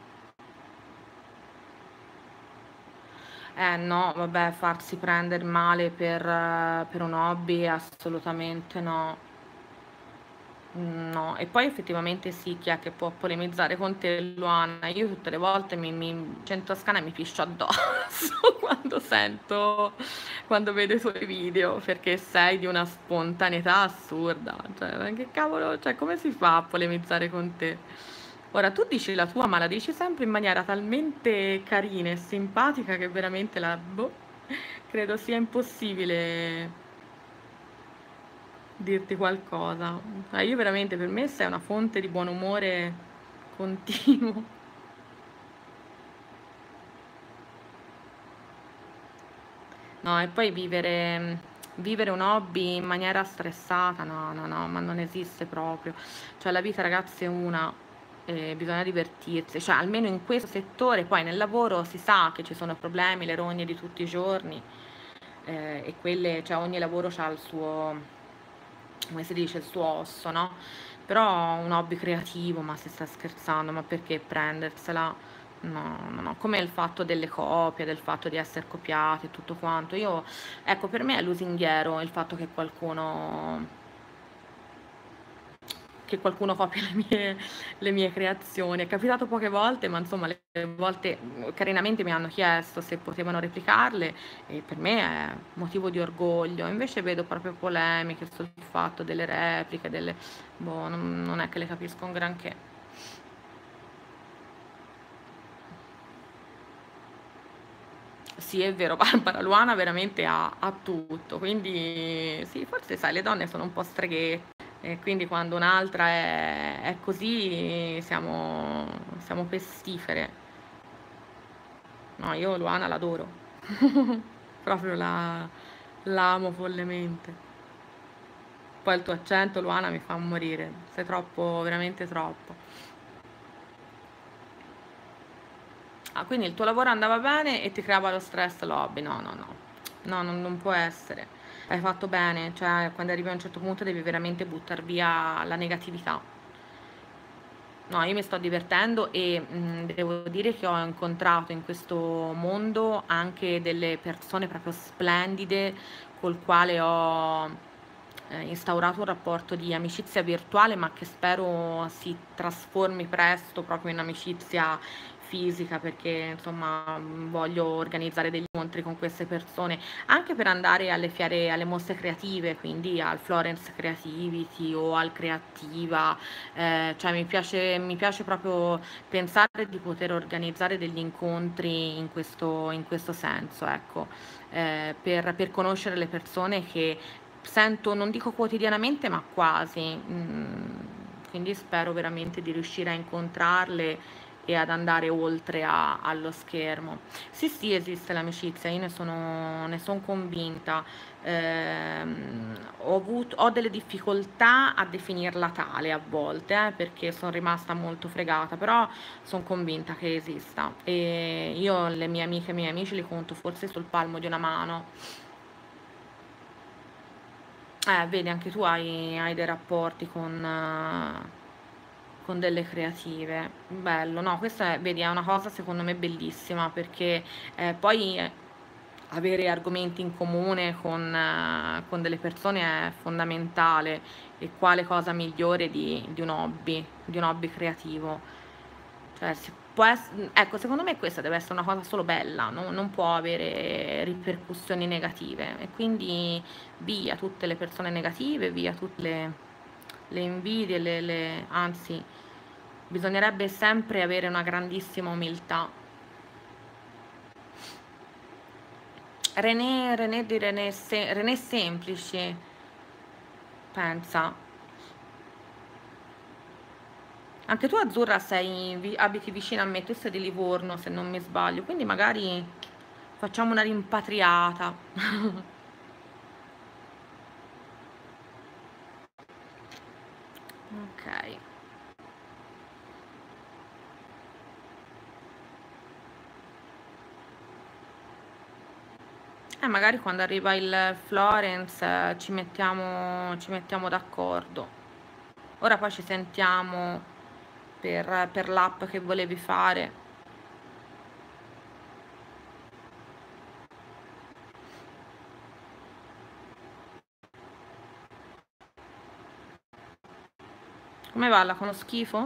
No, vabbè, farsi prendere male per un hobby, assolutamente no. No, e poi effettivamente sì, chi è che può polemizzare con te, Luana? Io tutte le volte centro scana e mi piscio addosso quando vedo i tuoi video, perché sei di una spontaneità assurda. Cioè, che cavolo, cioè, come si fa a polemizzare con te? Ora, tu dici la tua, ma la dici sempre in maniera talmente carina e simpatica che veramente boh, credo sia impossibile dirti qualcosa. Io veramente, per me sei una fonte di buon umore continuo. No, e poi vivere un hobby in maniera stressata, no, no, no, ma non esiste proprio. Cioè la vita, ragazzi, è una, bisogna divertirsi, cioè almeno in questo settore. Poi nel lavoro si sa che ci sono problemi, le rogne di tutti i giorni, e quelle, cioè ogni lavoro ha il suo, come si dice, il suo osso, no? Però un hobby creativo, ma si sta scherzando, ma perché prendersela? No, no, no, come il fatto delle copie, del fatto di essere copiati e tutto quanto. Io, ecco, per me è lusinghiero il fatto che qualcuno copia le mie creazioni. È capitato poche volte, ma insomma, le volte carinamente mi hanno chiesto se potevano replicarle, e per me è motivo di orgoglio. Invece vedo proprio polemiche sul fatto delle repliche, boh, non è che le capisco un granché. Sì, è vero, Barbara Luana veramente ha tutto, quindi sì, forse sai, le donne sono un po' streghette, e quindi quando un'altra è così siamo pestifere. No, io Luana l'adoro, proprio la amo follemente. Poi il tuo accento, Luana, mi fa morire, sei troppo, veramente troppo. Ah, quindi il tuo lavoro andava bene e ti creava lo stress l'hobby? No, no, no, no, non può essere. Hai fatto bene, cioè quando arrivi a un certo punto devi veramente buttare via la negatività. No, io mi sto divertendo e devo dire che ho incontrato in questo mondo anche delle persone proprio splendide, col quale ho instaurato un rapporto di amicizia virtuale, ma che spero si trasformi presto proprio in amicizia fisica, perché insomma voglio organizzare degli incontri con queste persone anche per andare alle fiere, alle mostre creative, quindi al Florence Creativity o al Creativa. Cioè mi piace proprio pensare di poter organizzare degli incontri in questo senso, ecco, per conoscere le persone che sento, non dico quotidianamente, ma quasi. Quindi spero veramente di riuscire a incontrarle e ad andare oltre allo schermo. Sì, sì, esiste l'amicizia, io ne son convinta. Ho delle difficoltà a definirla tale a volte, perché sono rimasta molto fregata, però sono convinta che esista. E io le mie amiche e i miei amici li conto forse sul palmo di una mano. Vedi, anche tu hai dei rapporti con delle creative. Bello, no, questa è, vedi, è una cosa secondo me bellissima perché poi avere argomenti in comune con delle persone è fondamentale e quale cosa migliore di un hobby creativo. Cioè, ecco, secondo me questa deve essere una cosa solo bella, non può avere ripercussioni negative e quindi via tutte le persone negative, via tutte le invidie, anzi, bisognerebbe sempre avere una grandissima umiltà. René Semplici, pensa. Anche tu, Azzurra, abiti vicino a me, tu sei di Livorno se non mi sbaglio, quindi magari facciamo una rimpatriata. Ok. Magari quando arriva il Florence ci mettiamo d'accordo. Ora poi ci sentiamo per l'app che volevi fare. Come va? La conosco schifo?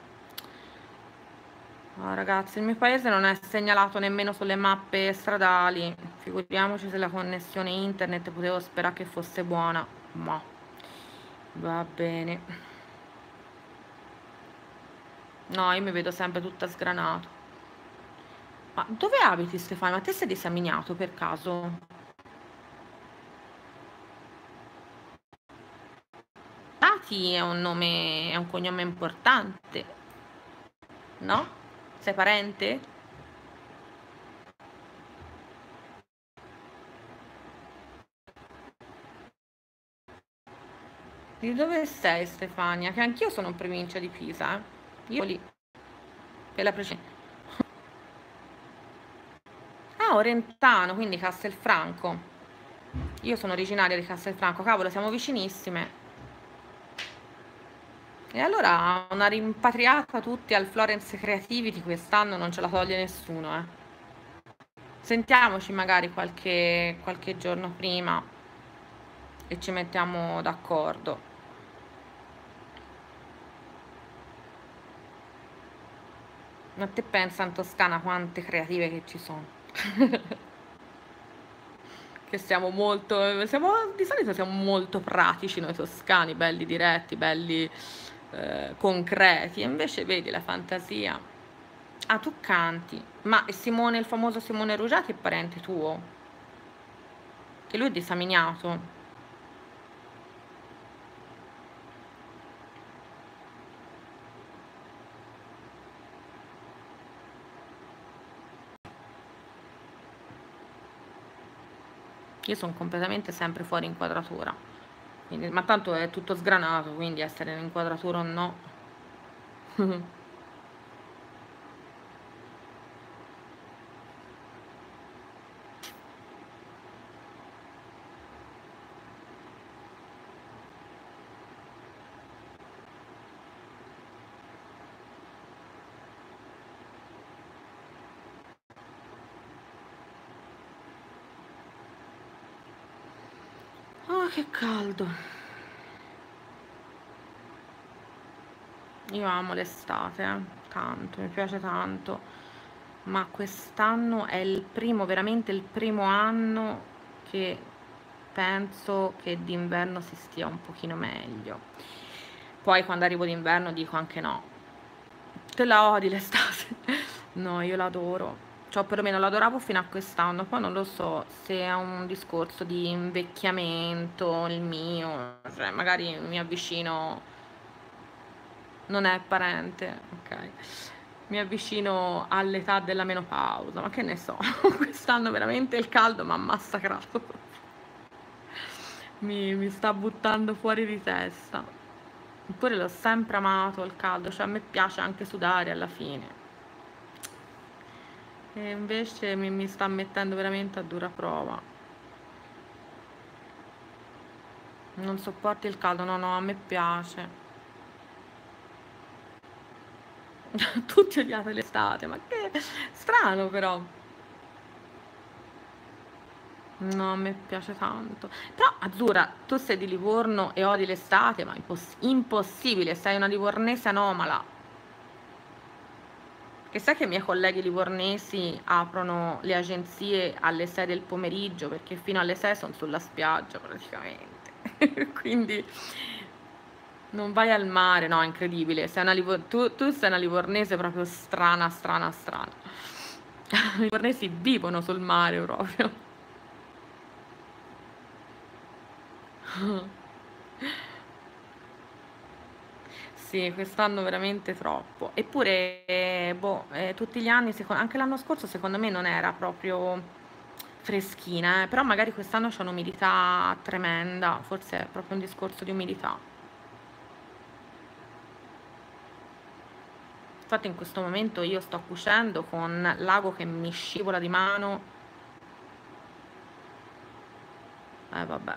Oh, ragazzi, il mio paese non è segnalato nemmeno sulle mappe stradali, figuriamoci se la connessione internet potevo sperare che fosse buona, ma va bene. No, io mi vedo sempre tutta sgranato. Ma dove abiti, Stefano? Ma te sei di Samignato per caso? Tati è un cognome importante, no? Sei parente? Di dove sei, Stefania? Che anch'io sono in provincia di Pisa, eh? Io lì, per la precisione. Ah, Orentano, quindi Castelfranco. Io sono originaria di Castelfranco, cavolo, siamo vicinissime. E allora una rimpatriata tutti al Florence Creativity quest'anno non ce la toglie nessuno, eh. Sentiamoci magari qualche giorno prima e ci mettiamo d'accordo. Ma te pensa in Toscana quante creative che ci sono? Che di solito siamo molto pratici noi toscani, belli diretti, belli concreti, e invece vedi la fantasia. Ah, tu canti, ma Simone, il famoso Simone Rugiati è parente tuo? Che lui è di Samignato. Io sono completamente sempre fuori inquadratura, quindi, ma tanto è tutto sgranato, quindi essere in inquadratura o no. Oh, che caldo. Io amo l'estate, tanto, mi piace tanto, ma quest'anno è veramente il primo anno che penso che d'inverno si stia un pochino meglio. Poi quando arrivo d'inverno dico anche no. Te la odi l'estate? No, io l'adoro. Cioè, perlomeno l'adoravo fino a quest'anno, poi non lo so se è un discorso di invecchiamento il mio, cioè magari mi avvicino, non è parente, ok. mi avvicino all'età della menopausa, ma che ne so, quest'anno veramente il caldo m'ha massacrato. Mi sta buttando fuori di testa. Eppure l'ho sempre amato il caldo, cioè a me piace anche sudare alla fine. E invece mi sta mettendo veramente a dura prova. Non sopporti il caldo, no, no, a me piace. Tutti odiate l'estate, ma che strano però. No, a me piace tanto. Però, Azzurra, tu sei di Livorno e odi l'estate, ma impossibile, sei una livornese anomala. Che sai che i miei colleghi livornesi aprono le agenzie alle 6 del pomeriggio perché fino alle 6 sono sulla spiaggia praticamente. Quindi non vai al mare, no, è incredibile. Sei una tu sei una livornese proprio strana, strana, strana. I livornesi vivono sul mare proprio. Sì, quest'anno veramente troppo. Eppure, boh, tutti gli anni, anche l'anno scorso secondo me non era proprio freschina, però magari quest'anno c'è un'umidità tremenda, forse è proprio un discorso di umidità. Infatti in questo momento io sto cucendo con l'ago che mi scivola di mano. Vabbè.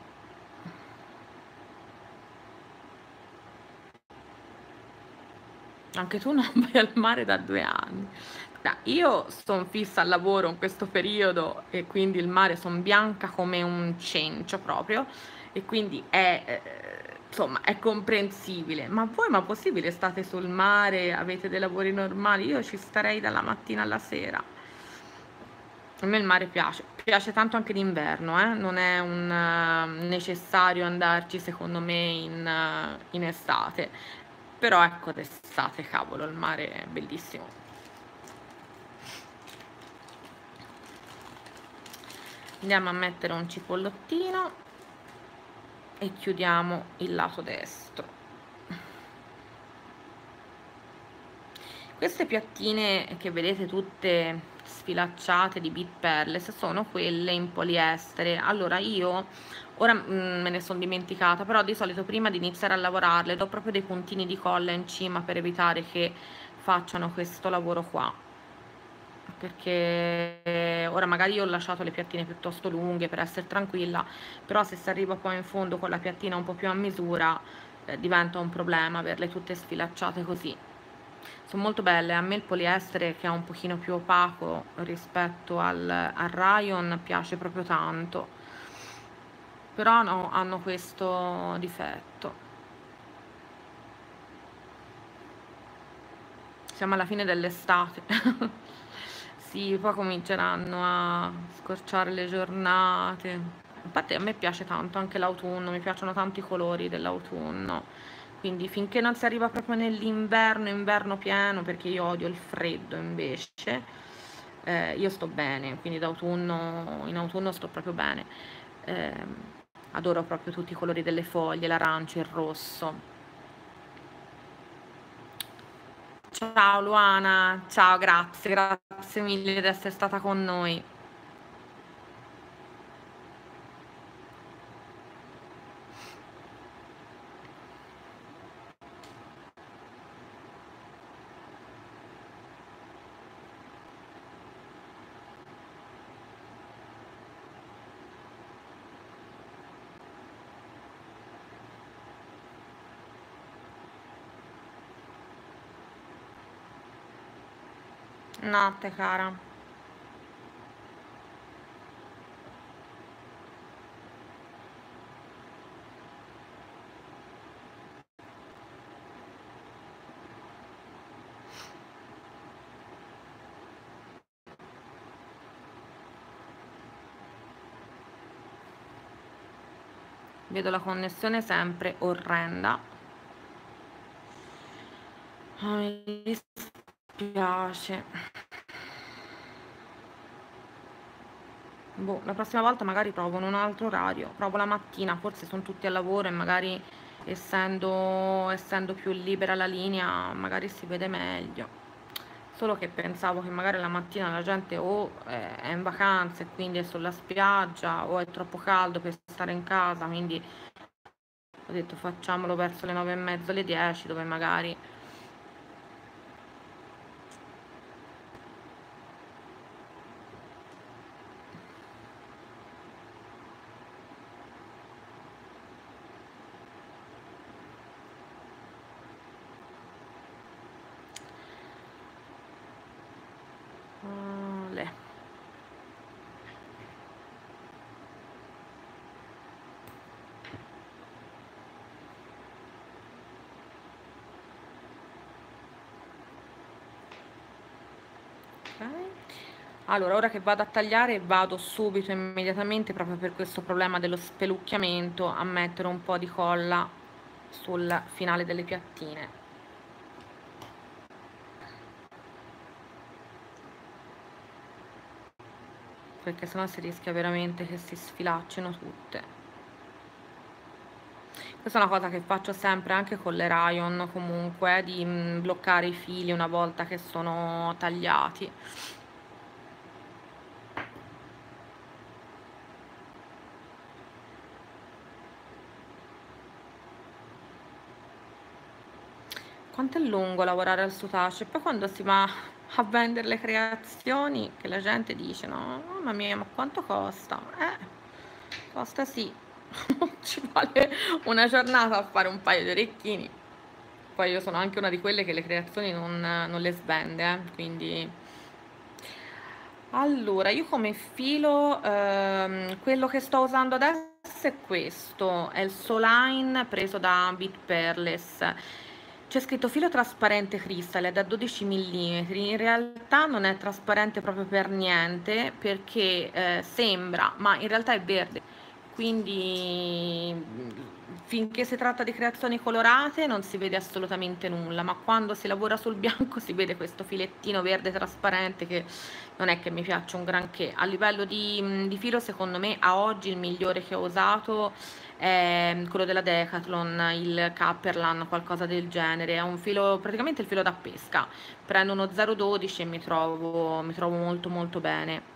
Anche tu non vai al mare da 2 anni. Io sono fissa al lavoro in questo periodo e quindi il mare sono bianca come un cencio proprio e quindi insomma, è comprensibile. Ma voi, ma possibile, state sul mare, avete dei lavori normali? Io ci starei dalla mattina alla sera. A me il mare piace tanto anche d'inverno, non è un necessario andarci secondo me in estate, però ecco d'estate, cavolo, il mare è bellissimo. Andiamo a mettere un cipollottino e chiudiamo il lato destro. Queste piattine che vedete tutte sfilacciate di Beat Perles sono quelle in poliestere. Allora io ora me ne sono dimenticata, però di solito prima di iniziare a lavorarle do proprio dei puntini di colla in cima per evitare che facciano questo lavoro qua, perché ora magari io ho lasciato le piattine piuttosto lunghe per essere tranquilla, però se si arriva poi in fondo con la piattina un po' più a misura diventa un problema averle tutte sfilacciate così. Sono molto belle, a me il poliestere che è un pochino più opaco rispetto al rayon piace proprio tanto, però no, hanno questo difetto. Siamo alla fine dell'estate. Sì, poi cominceranno a scorciare le giornate. Infatti a me piace tanto anche l'autunno, mi piacciono tanto i colori dell'autunno. Quindi finché non si arriva proprio nell'inverno, inverno pieno, perché io odio il freddo invece, io sto bene, quindi in autunno sto proprio bene. Adoro proprio tutti i colori delle foglie, l'arancio, il rosso. Ciao Luana, ciao, grazie mille di essere stata con noi. Notte cara. Vedo la connessione sempre orrenda. Mi dispiace. Boh, la prossima volta magari provo in un altro orario, provo la mattina, forse sono tutti al lavoro e magari essendo più libera la linea, magari si vede meglio. Solo che pensavo che magari la mattina la gente o è in vacanza e quindi è sulla spiaggia o è troppo caldo per stare in casa, quindi ho detto facciamolo verso le 9:30, le 10, dove magari le. Ok. Allora, ora che vado a tagliare, vado subito, immediatamente, proprio per questo problema dello spelucchiamento, a mettere un po' di colla sul finale delle piattine, perché sennò si rischia veramente che si sfilaccino tutte. Questa è una cosa che faccio sempre anche con le rayon, comunque, di bloccare i fili una volta che sono tagliati. Quanto è lungo lavorare al sotace? E poi quando si va a vendere le creazioni, che la gente dice, no, mamma mia, ma quanto costa? Costa sì, ci vuole una giornata a fare un paio di orecchini. Poi io sono anche una di quelle che le creazioni non le svende, quindi. Allora, io come filo, quello che sto usando adesso è questo, è il Soline preso da Bit Perles. C'è scritto filo trasparente crystal, è da 12 mm, in realtà non è trasparente proprio per niente, perché sembra, ma in realtà è verde, quindi finché si tratta di creazioni colorate non si vede assolutamente nulla, ma quando si lavora sul bianco si vede questo filettino verde trasparente che non è che mi piaccia un granché. A livello di filo, secondo me a oggi il migliore che ho usato è quello della Decathlon, il Capperlan, qualcosa del genere. È un filo, praticamente il filo da pesca. Prendo uno 0,12 e mi trovo molto molto bene.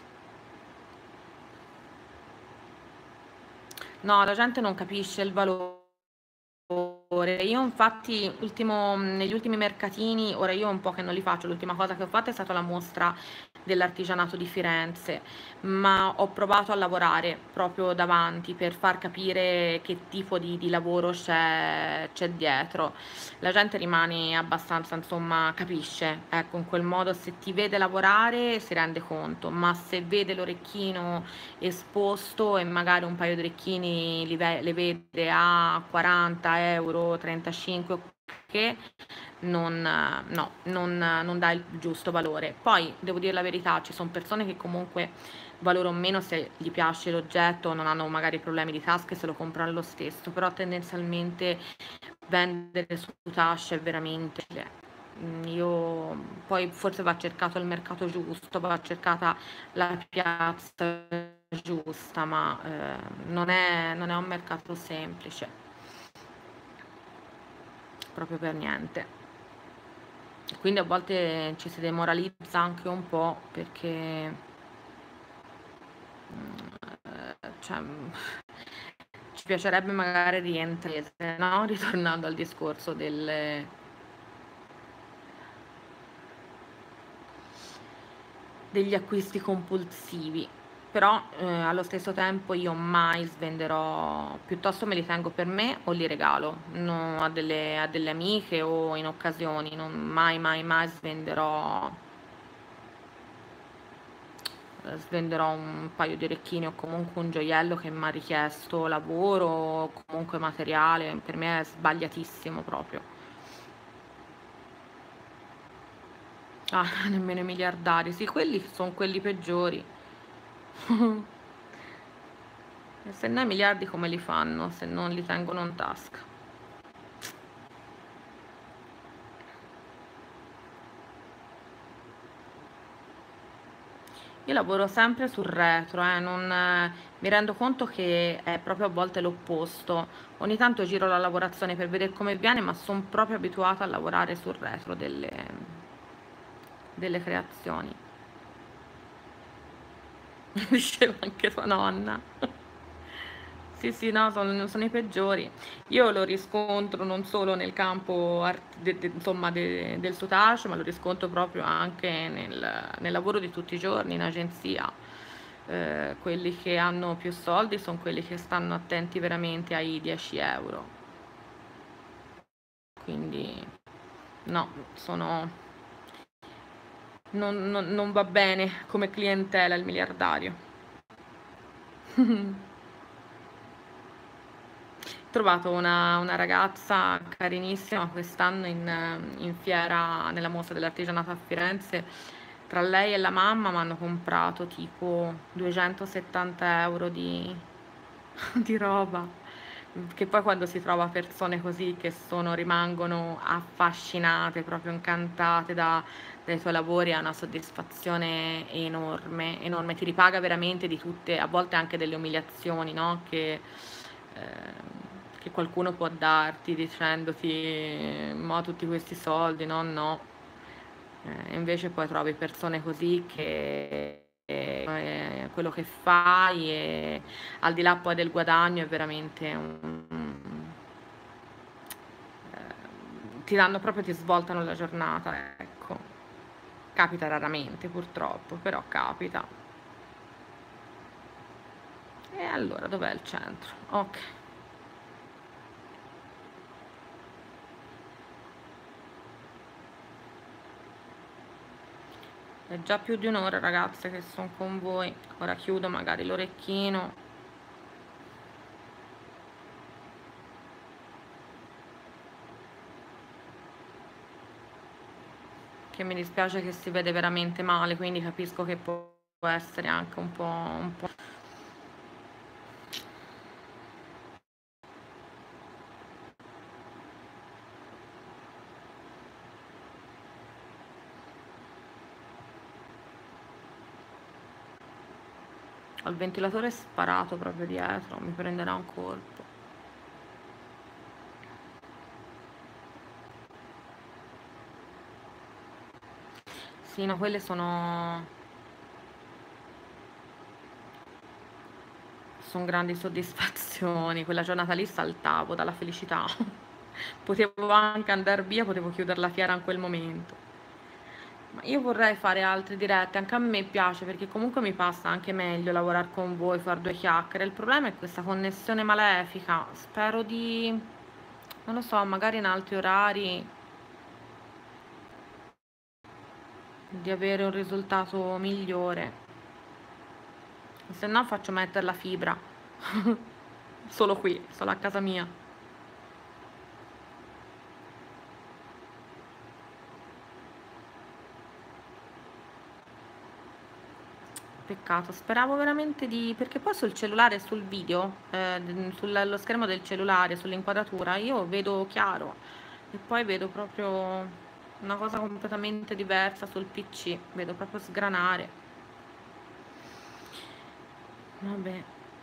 No, la gente non capisce il valore. Io infatti negli ultimi mercatini, ora io un po' che non li faccio, l'ultima cosa che ho fatto è stata la mostra dell'artigianato di Firenze, ma ho provato a lavorare proprio davanti per far capire che tipo di lavoro c'è dietro. La gente rimane abbastanza, insomma, capisce, ecco, in quel modo se ti vede lavorare si rende conto, ma se vede l'orecchino esposto e magari un paio di orecchini le vede a 40 euro, 35, che non dà il giusto valore. Poi devo dire la verità, ci sono persone che comunque valore o meno, se gli piace l'oggetto, non hanno magari problemi di tasche, se lo comprano lo stesso, però tendenzialmente vendere su Tasce è veramente io poi forse va cercato il mercato giusto, va cercata la piazza giusta, ma non è un mercato semplice, proprio per niente. Quindi a volte ci si demoralizza anche un po', perché cioè, ci piacerebbe magari rientrare, no? Ritornando al discorso degli acquisti compulsivi, però allo stesso tempo io mai svenderò, piuttosto me li tengo per me o li regalo a delle amiche o in occasioni, non mai mai mai svenderò un paio di orecchini o comunque un gioiello che mi ha richiesto lavoro o comunque materiale. Per me è sbagliatissimo proprio. Ah, nemmeno i miliardari, sì, quelli sono quelli peggiori. E se no i miliardi come li fanno se non li tengono in tasca? Io lavoro sempre sul retro, mi rendo conto che è proprio a volte l'opposto. Ogni tanto giro la lavorazione per vedere come viene, ma sono proprio abituata a lavorare sul retro delle creazioni. Diceva anche tua nonna. Sì, sì, no, sono i peggiori. Io lo riscontro non solo nel campo insomma, del soutache, ma lo riscontro proprio anche nel lavoro di tutti i giorni in agenzia. Quelli che hanno più soldi sono quelli che stanno attenti veramente ai 10 euro. Quindi no, non va bene come clientela il miliardario. Ho trovato una ragazza carinissima quest'anno in fiera nella mostra dell'artigianato a Firenze. Tra lei e la mamma mi hanno comprato tipo 270 euro di roba. Che poi quando si trova persone così che rimangono affascinate, proprio incantate dai tuoi lavori, è una soddisfazione enorme, enorme. Ti ripaga veramente di tutte, a volte anche delle umiliazioni, no? Che qualcuno può darti dicendoti ma tutti questi soldi, no, no. Invece poi trovi persone così che quello che fai e al di là poi del guadagno è veramente ti danno proprio, ti svoltano la giornata, ecco. Capita raramente purtroppo, però capita. E allora dov'è il centro? Ok. È già più di un'ora ragazze che sono con voi. Ora chiudo magari l'orecchino. Che mi dispiace che si vede veramente male, quindi capisco che può essere anche un po'. Ho il ventilatore sparato proprio dietro, mi prenderà un colpo. Sì, no, quelle sono grandi soddisfazioni. Quella giornata lì saltavo dalla felicità. Potevo anche andare via, potevo chiudere la fiera in quel momento. Ma io vorrei fare altre dirette, anche a me piace perché comunque mi passa anche meglio lavorare con voi, fare due chiacchiere. Il problema è questa connessione malefica. Spero di, non lo so, magari in altri orari di avere un risultato migliore. Se no faccio mettere la fibra. Solo qui, solo a casa mia. Peccato, speravo veramente di. Perché poi sul cellulare e sul video, sullo schermo del cellulare, sull'inquadratura, io vedo chiaro e poi vedo proprio una cosa completamente diversa sul PC, vedo proprio sgranare. Vabbè.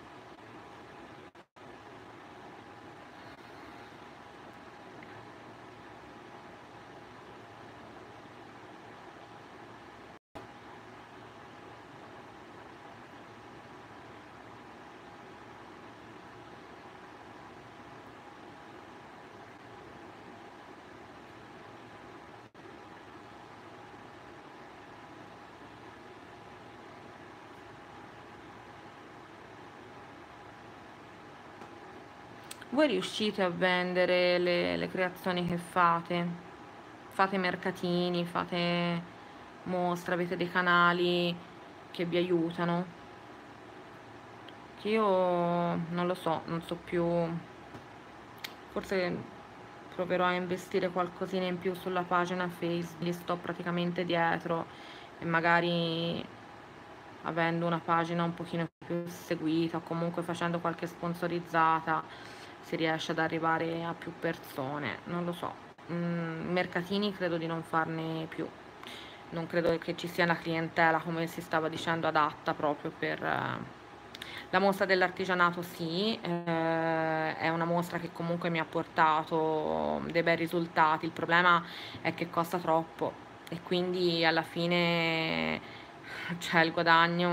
Voi riuscite a vendere le creazioni che fate? Fate mercatini, fate mostre, avete dei canali che vi aiutano? Che io non lo so, non so più. Forse proverò a investire qualcosina in più sulla pagina Facebook, gli sto praticamente dietro e magari avendo una pagina un pochino più seguita o comunque facendo qualche sponsorizzata si riesce ad arrivare a più persone, non lo so. Mercatini credo di non farne più, non credo che ci sia una clientela, come si stava dicendo, adatta proprio per la mostra dell'artigianato. Sì, è una mostra che comunque mi ha portato dei bei risultati, il problema è che costa troppo, e quindi alla fine cioè il guadagno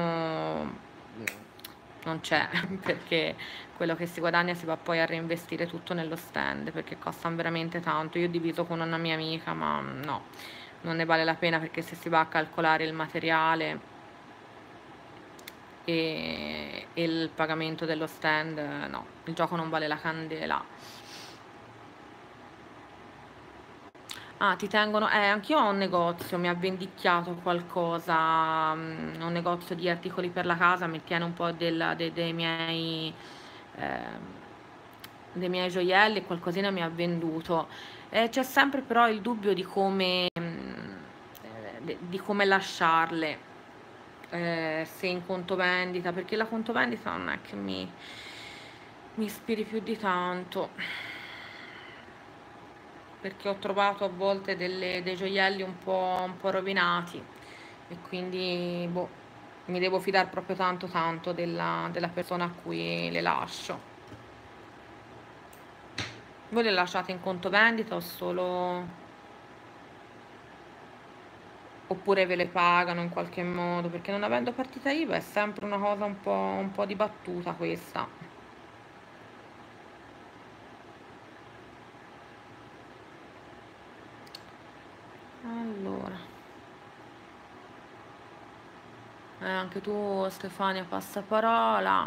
non c'è perché quello che si guadagna si va poi a reinvestire tutto nello stand perché costano veramente tanto. Io ho diviso con una mia amica, ma no, non ne vale la pena perché se si va a calcolare il materiale e il pagamento dello stand, no, il gioco non vale la candela. Ah, ti tengono, anch'io ho un negozio, mi ha vendicchiato qualcosa, un negozio di articoli per la casa, mi tiene un po' ehm, dei miei gioielli e qualcosina mi ha venduto. C'è sempre però il dubbio di come lasciarle, se in conto vendita, perché la conto vendita non è che mi ispiri più di tanto, perché ho trovato a volte dei gioielli un po' rovinati e quindi boh, mi devo fidare proprio tanto tanto della persona a cui le lascio. Voi le lasciate in conto vendita o solo, oppure ve le pagano in qualche modo? Perché non avendo partita IVA è sempre una cosa un po' dibattuta questa. Allora, anche tu Stefania passaparola.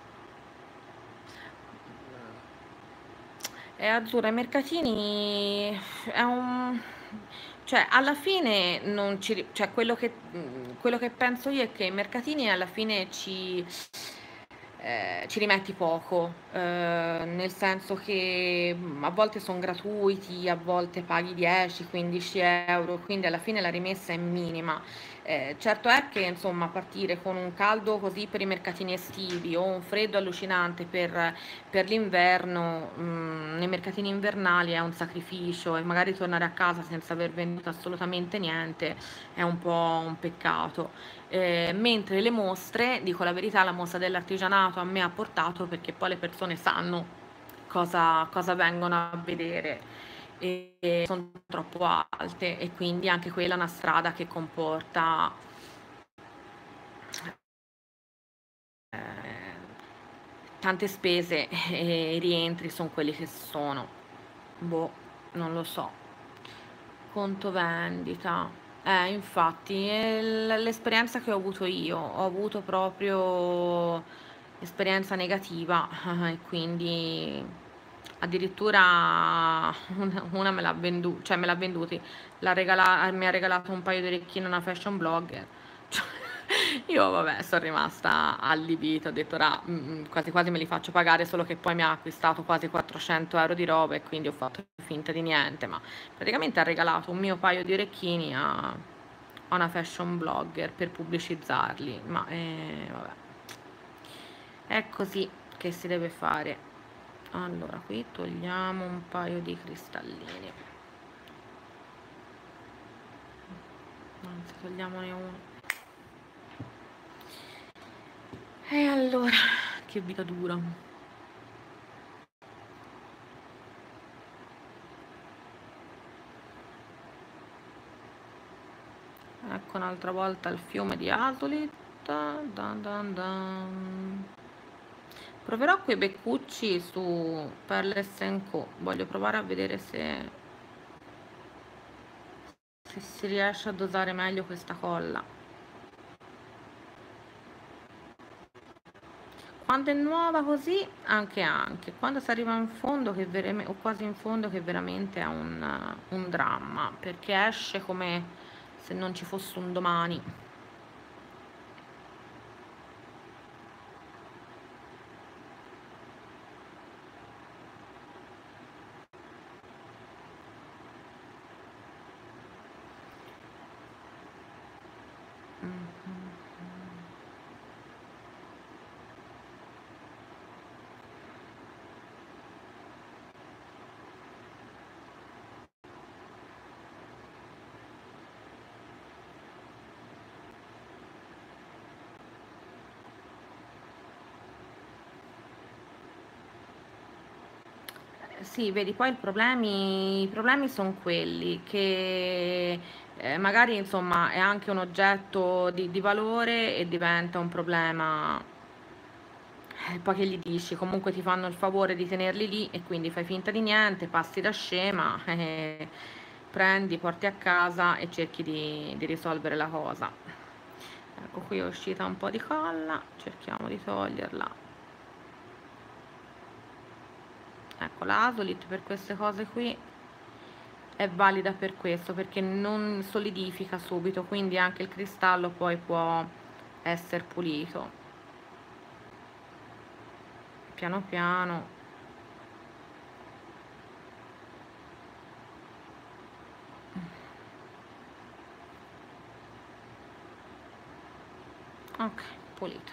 E Azzurra, i mercatini è un... cioè alla fine non cioè quello che penso io è che i mercatini alla fine ci rimetti poco, nel senso che a volte sono gratuiti, a volte paghi 10-15 euro, quindi alla fine la rimessa è minima. Certo è che insomma partire con un caldo così per i mercatini estivi o un freddo allucinante per l'inverno, nei mercatini invernali è un sacrificio e magari tornare a casa senza aver venduto assolutamente niente è un po' un peccato. Mentre le mostre, dico la verità, la mostra dell'artigianato a me ha portato perché poi le persone sanno cosa vengono a vedere e sono troppo alte e quindi anche quella è una strada che comporta tante spese e i rientri sono quelli che sono. Boh, non lo so. Conto vendita. Infatti, è l'esperienza che ho avuto io, ho avuto proprio esperienza negativa e quindi addirittura una me l'ha venduta, cioè me l'ha venduti, mi ha regalato un paio di orecchini una fashion blogger. Io vabbè sono rimasta allibita, ho detto quasi quasi me li faccio pagare, solo che poi mi ha acquistato quasi 400 euro di roba e quindi ho fatto finta di niente, ma praticamente ha regalato un mio paio di orecchini a una fashion blogger per pubblicizzarli, ma vabbè, è così che si deve fare. Allora qui togliamo un paio di cristallini, anzi togliamone uno. E allora, che vita dura. Ecco un'altra volta il fiume di Azulit. Dan dan dan. Proverò quei beccucci su Perles Co. Voglio provare a vedere se si riesce a dosare meglio questa colla. Quando è nuova così, anche. Quando si arriva in fondo, o quasi in fondo, che veramente è un dramma, perché esce come se non ci fosse un domani. Sì, vedi, poi i problemi sono quelli che magari insomma è anche un oggetto di valore e diventa un problema. Poi che gli dici? Comunque ti fanno il favore di tenerli lì e quindi fai finta di niente, passi da scema, prendi, porti a casa e cerchi di risolvere la cosa. Ecco, qui è uscita un po' di colla, cerchiamo di toglierla. Ecco, la Azolit per queste cose qui è valida per questo, perché non solidifica subito, quindi anche il cristallo poi può essere pulito piano piano. Ok, pulito.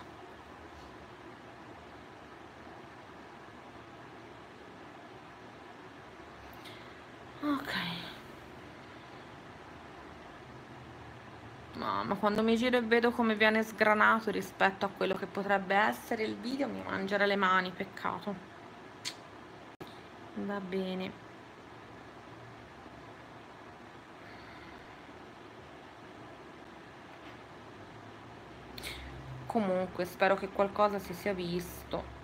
Ok. No, ma quando mi giro e vedo come viene sgranato rispetto a quello che potrebbe essere il video, mi mangerà le mani, peccato. Va bene. Comunque, spero che qualcosa si sia visto.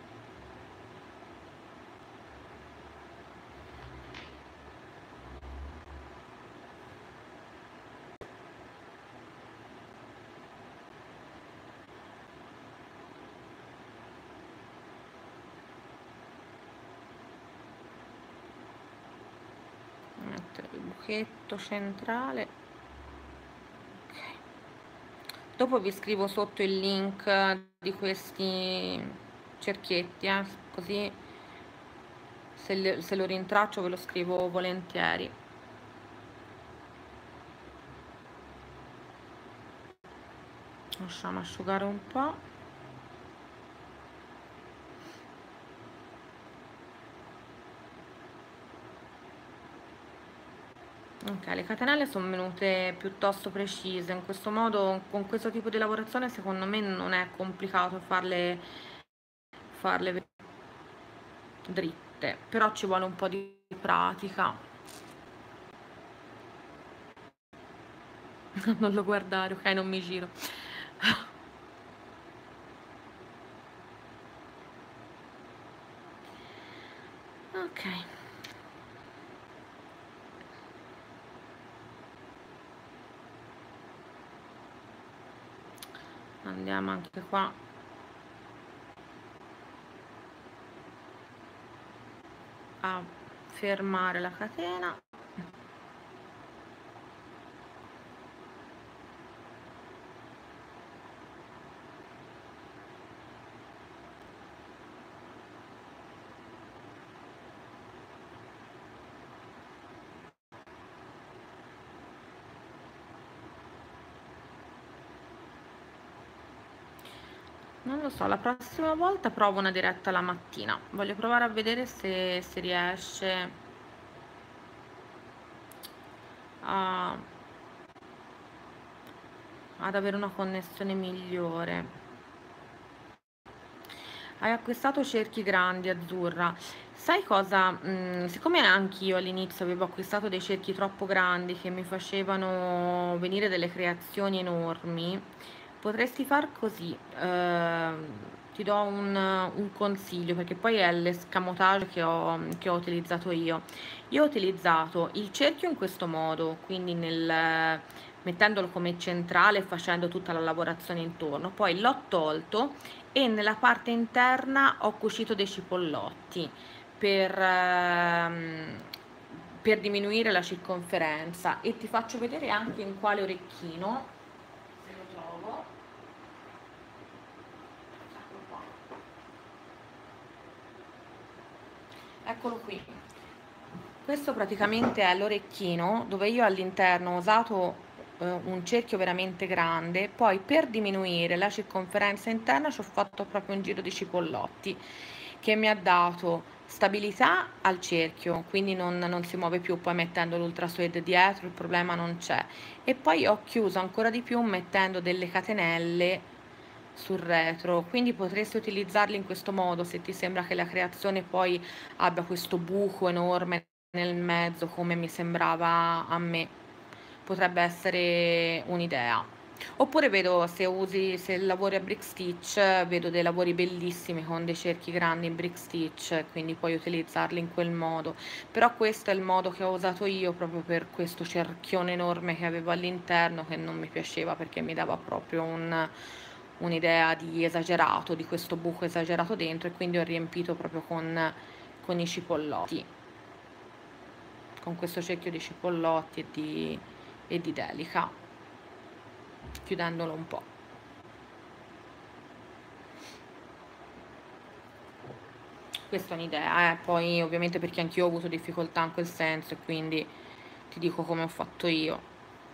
Mettere il buchetto centrale. Ok. Dopo vi scrivo sotto il link di questi cerchietti, così se lo rintraccio ve lo scrivo volentieri. Lasciamo asciugare un po'. Ok, le catenelle sono venute piuttosto precise, in questo modo, con questo tipo di lavorazione secondo me non è complicato farle dritte, però ci vuole un po' di pratica. Non lo guardare, ok, non mi giro. Ok. Andiamo anche qua a fermare la catena. Non lo so, la prossima volta provo una diretta la mattina. Voglio provare a vedere se si riesce a ad avere una connessione migliore. Hai acquistato cerchi grandi, Azzurra. Sai cosa? Siccome anch'io all'inizio avevo acquistato dei cerchi troppo grandi che mi facevano venire delle creazioni enormi, potresti far così. Ti do un consiglio perché poi è l'escamotage che ho utilizzato io. Io ho utilizzato il cerchio in questo modo, quindi mettendolo come centrale e facendo tutta la lavorazione intorno. Poi l'ho tolto e nella parte interna ho cucito dei cipollotti per diminuire la circonferenza e ti faccio vedere anche in quale orecchino, se lo trovo. Eccolo qui. Questo praticamente è l'orecchino dove io all'interno ho usato un cerchio veramente grande, poi per diminuire la circonferenza interna ci ho fatto proprio un giro di cipollotti che mi ha dato stabilità al cerchio, quindi non si muove più, poi mettendo l'ultra suede dietro il problema non c'è, e poi ho chiuso ancora di più mettendo delle catenelle sul retro, quindi potresti utilizzarli in questo modo se ti sembra che la creazione poi abbia questo buco enorme nel mezzo come mi sembrava a me. potrebbe essere un'idea. Oppure vedo se lavori a brick stitch, vedo dei lavori bellissimi con dei cerchi grandi in brick stitch, quindi puoi utilizzarli in quel modo. Però questo è il modo che ho usato io proprio per questo cerchione enorme che avevo all'interno, che non mi piaceva perché mi dava proprio un'idea di esagerato, di questo buco esagerato dentro, e quindi ho riempito proprio con i cipollotti, con questo cerchio di cipollotti e di delica, chiudendolo un po'. Questa è un'idea, poi ovviamente perché anch'io ho avuto difficoltà in quel senso e quindi ti dico come ho fatto io.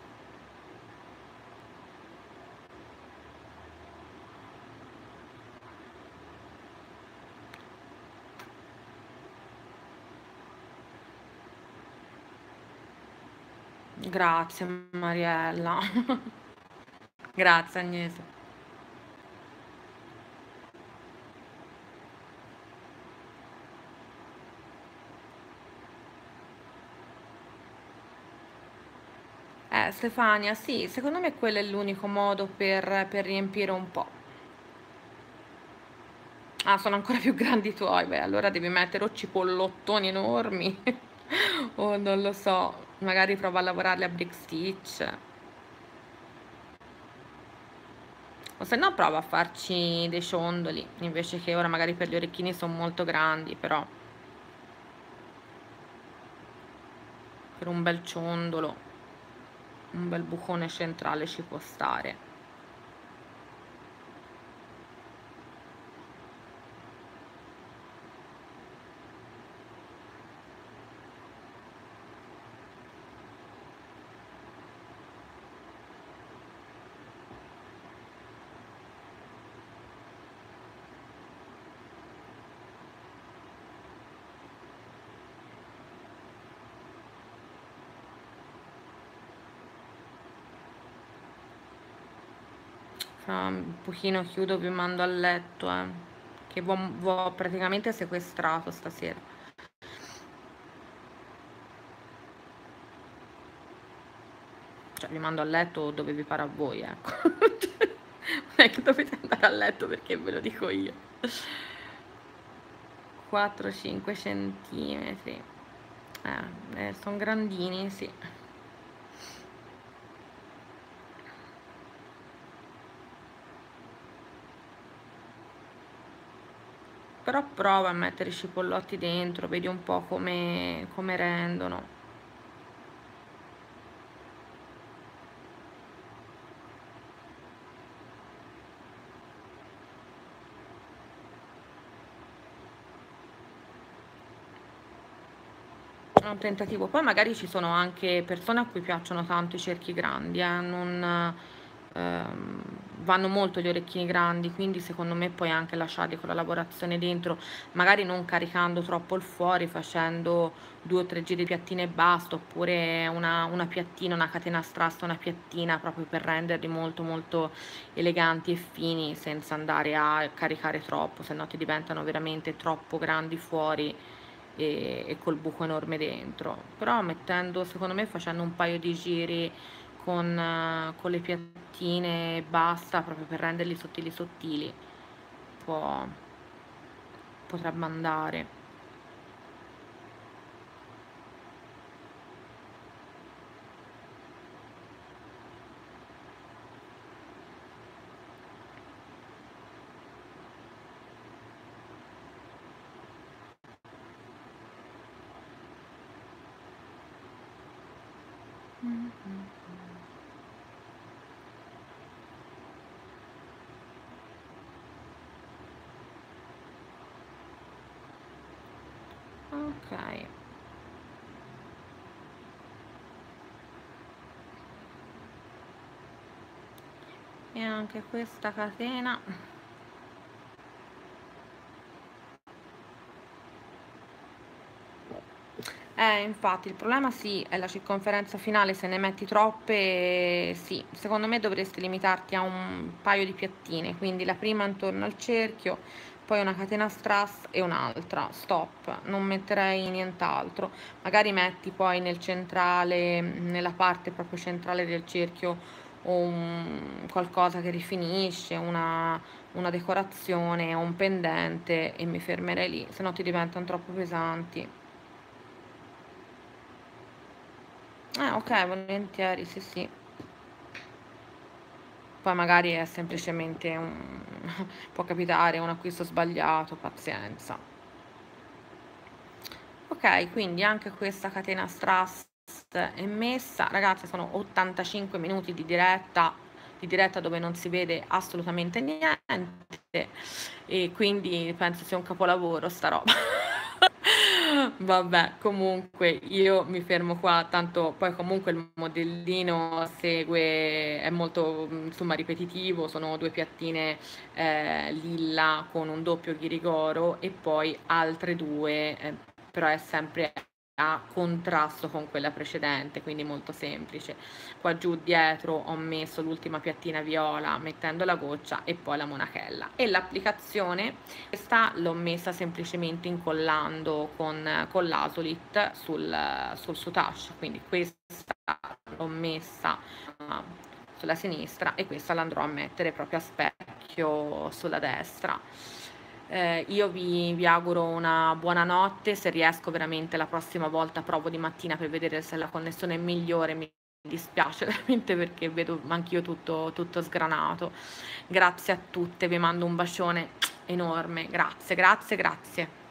Grazie Mariella. Grazie Agnese. Stefania, sì, secondo me quello è l'unico modo per riempire un po'. Ah, sono ancora più grandi i tuoi, beh, allora devi mettere o cipollottoni enormi o non lo so, magari prova a lavorarli a brick stitch. O se no prova a farci dei ciondoli, invece che ora magari per gli orecchini sono molto grandi, però per un bel ciondolo, un bel bucone centrale ci può stare. Fra un pochino chiudo, vi mando a letto, che v'ho praticamente sequestrato stasera. Cioè vi mando a letto dove vi pare a voi, ecco. Non è che dovete andare a letto perché ve lo dico io. 4-5 centimetri. Sono grandini, sì. Però prova a mettere i cipollotti dentro, vedi un po' come rendono. È un tentativo. Poi magari ci sono anche persone a cui piacciono tanto i cerchi grandi, non, ehm, vanno molto gli orecchini grandi, quindi secondo me puoi anche lasciarli con la lavorazione dentro, magari non caricando troppo il fuori, facendo 2 o 3 giri di piattina e basta, oppure una piattina, una catena strasta, una piattina, proprio per renderli molto molto eleganti e fini, senza andare a caricare troppo, se no ti diventano veramente troppo grandi fuori e col buco enorme dentro. Però mettendo, secondo me, facendo un paio di giri con le piattine e basta, proprio per renderli sottili sottili, può, potrebbe andare. Ok. E anche questa catena. Infatti il problema sì, è la circonferenza finale, se ne metti troppe, sì, secondo me dovresti limitarti a un paio di piattine, quindi la prima intorno al cerchio, poi una catena strass e un'altra, stop, non metterei nient'altro. Magari metti poi nel centrale, nella parte proprio centrale del cerchio, o qualcosa che rifinisce, una decorazione o un pendente, e mi fermerei lì, se no ti diventano troppo pesanti. Ok, volentieri, sì sì. Poi magari è semplicemente può capitare un acquisto sbagliato, pazienza. Ok, quindi anche questa catena strass è messa. Ragazzi, sono 85 minuti di diretta dove non si vede assolutamente niente, e quindi penso sia un capolavoro sta roba. Vabbè, comunque io mi fermo qua, tanto poi comunque il modellino segue, è molto insomma ripetitivo, sono due piattine lilla con un doppio ghirigoro e poi altre due, però è sempre a contrasto con quella precedente, quindi molto semplice. Qua giù dietro ho messo l'ultima piattina viola mettendo la goccia e poi la monachella, e l'applicazione questa l'ho messa semplicemente incollando con l'Asolit sul soutache, quindi questa l'ho messa sulla sinistra e questa l'andrò a mettere proprio a specchio sulla destra. Io vi auguro una buona notte, se riesco veramente la prossima volta provo di mattina per vedere se la connessione è migliore, mi dispiace veramente perché vedo anch'io tutto sgranato. Grazie a tutte, vi mando un bacione enorme, grazie, grazie, grazie.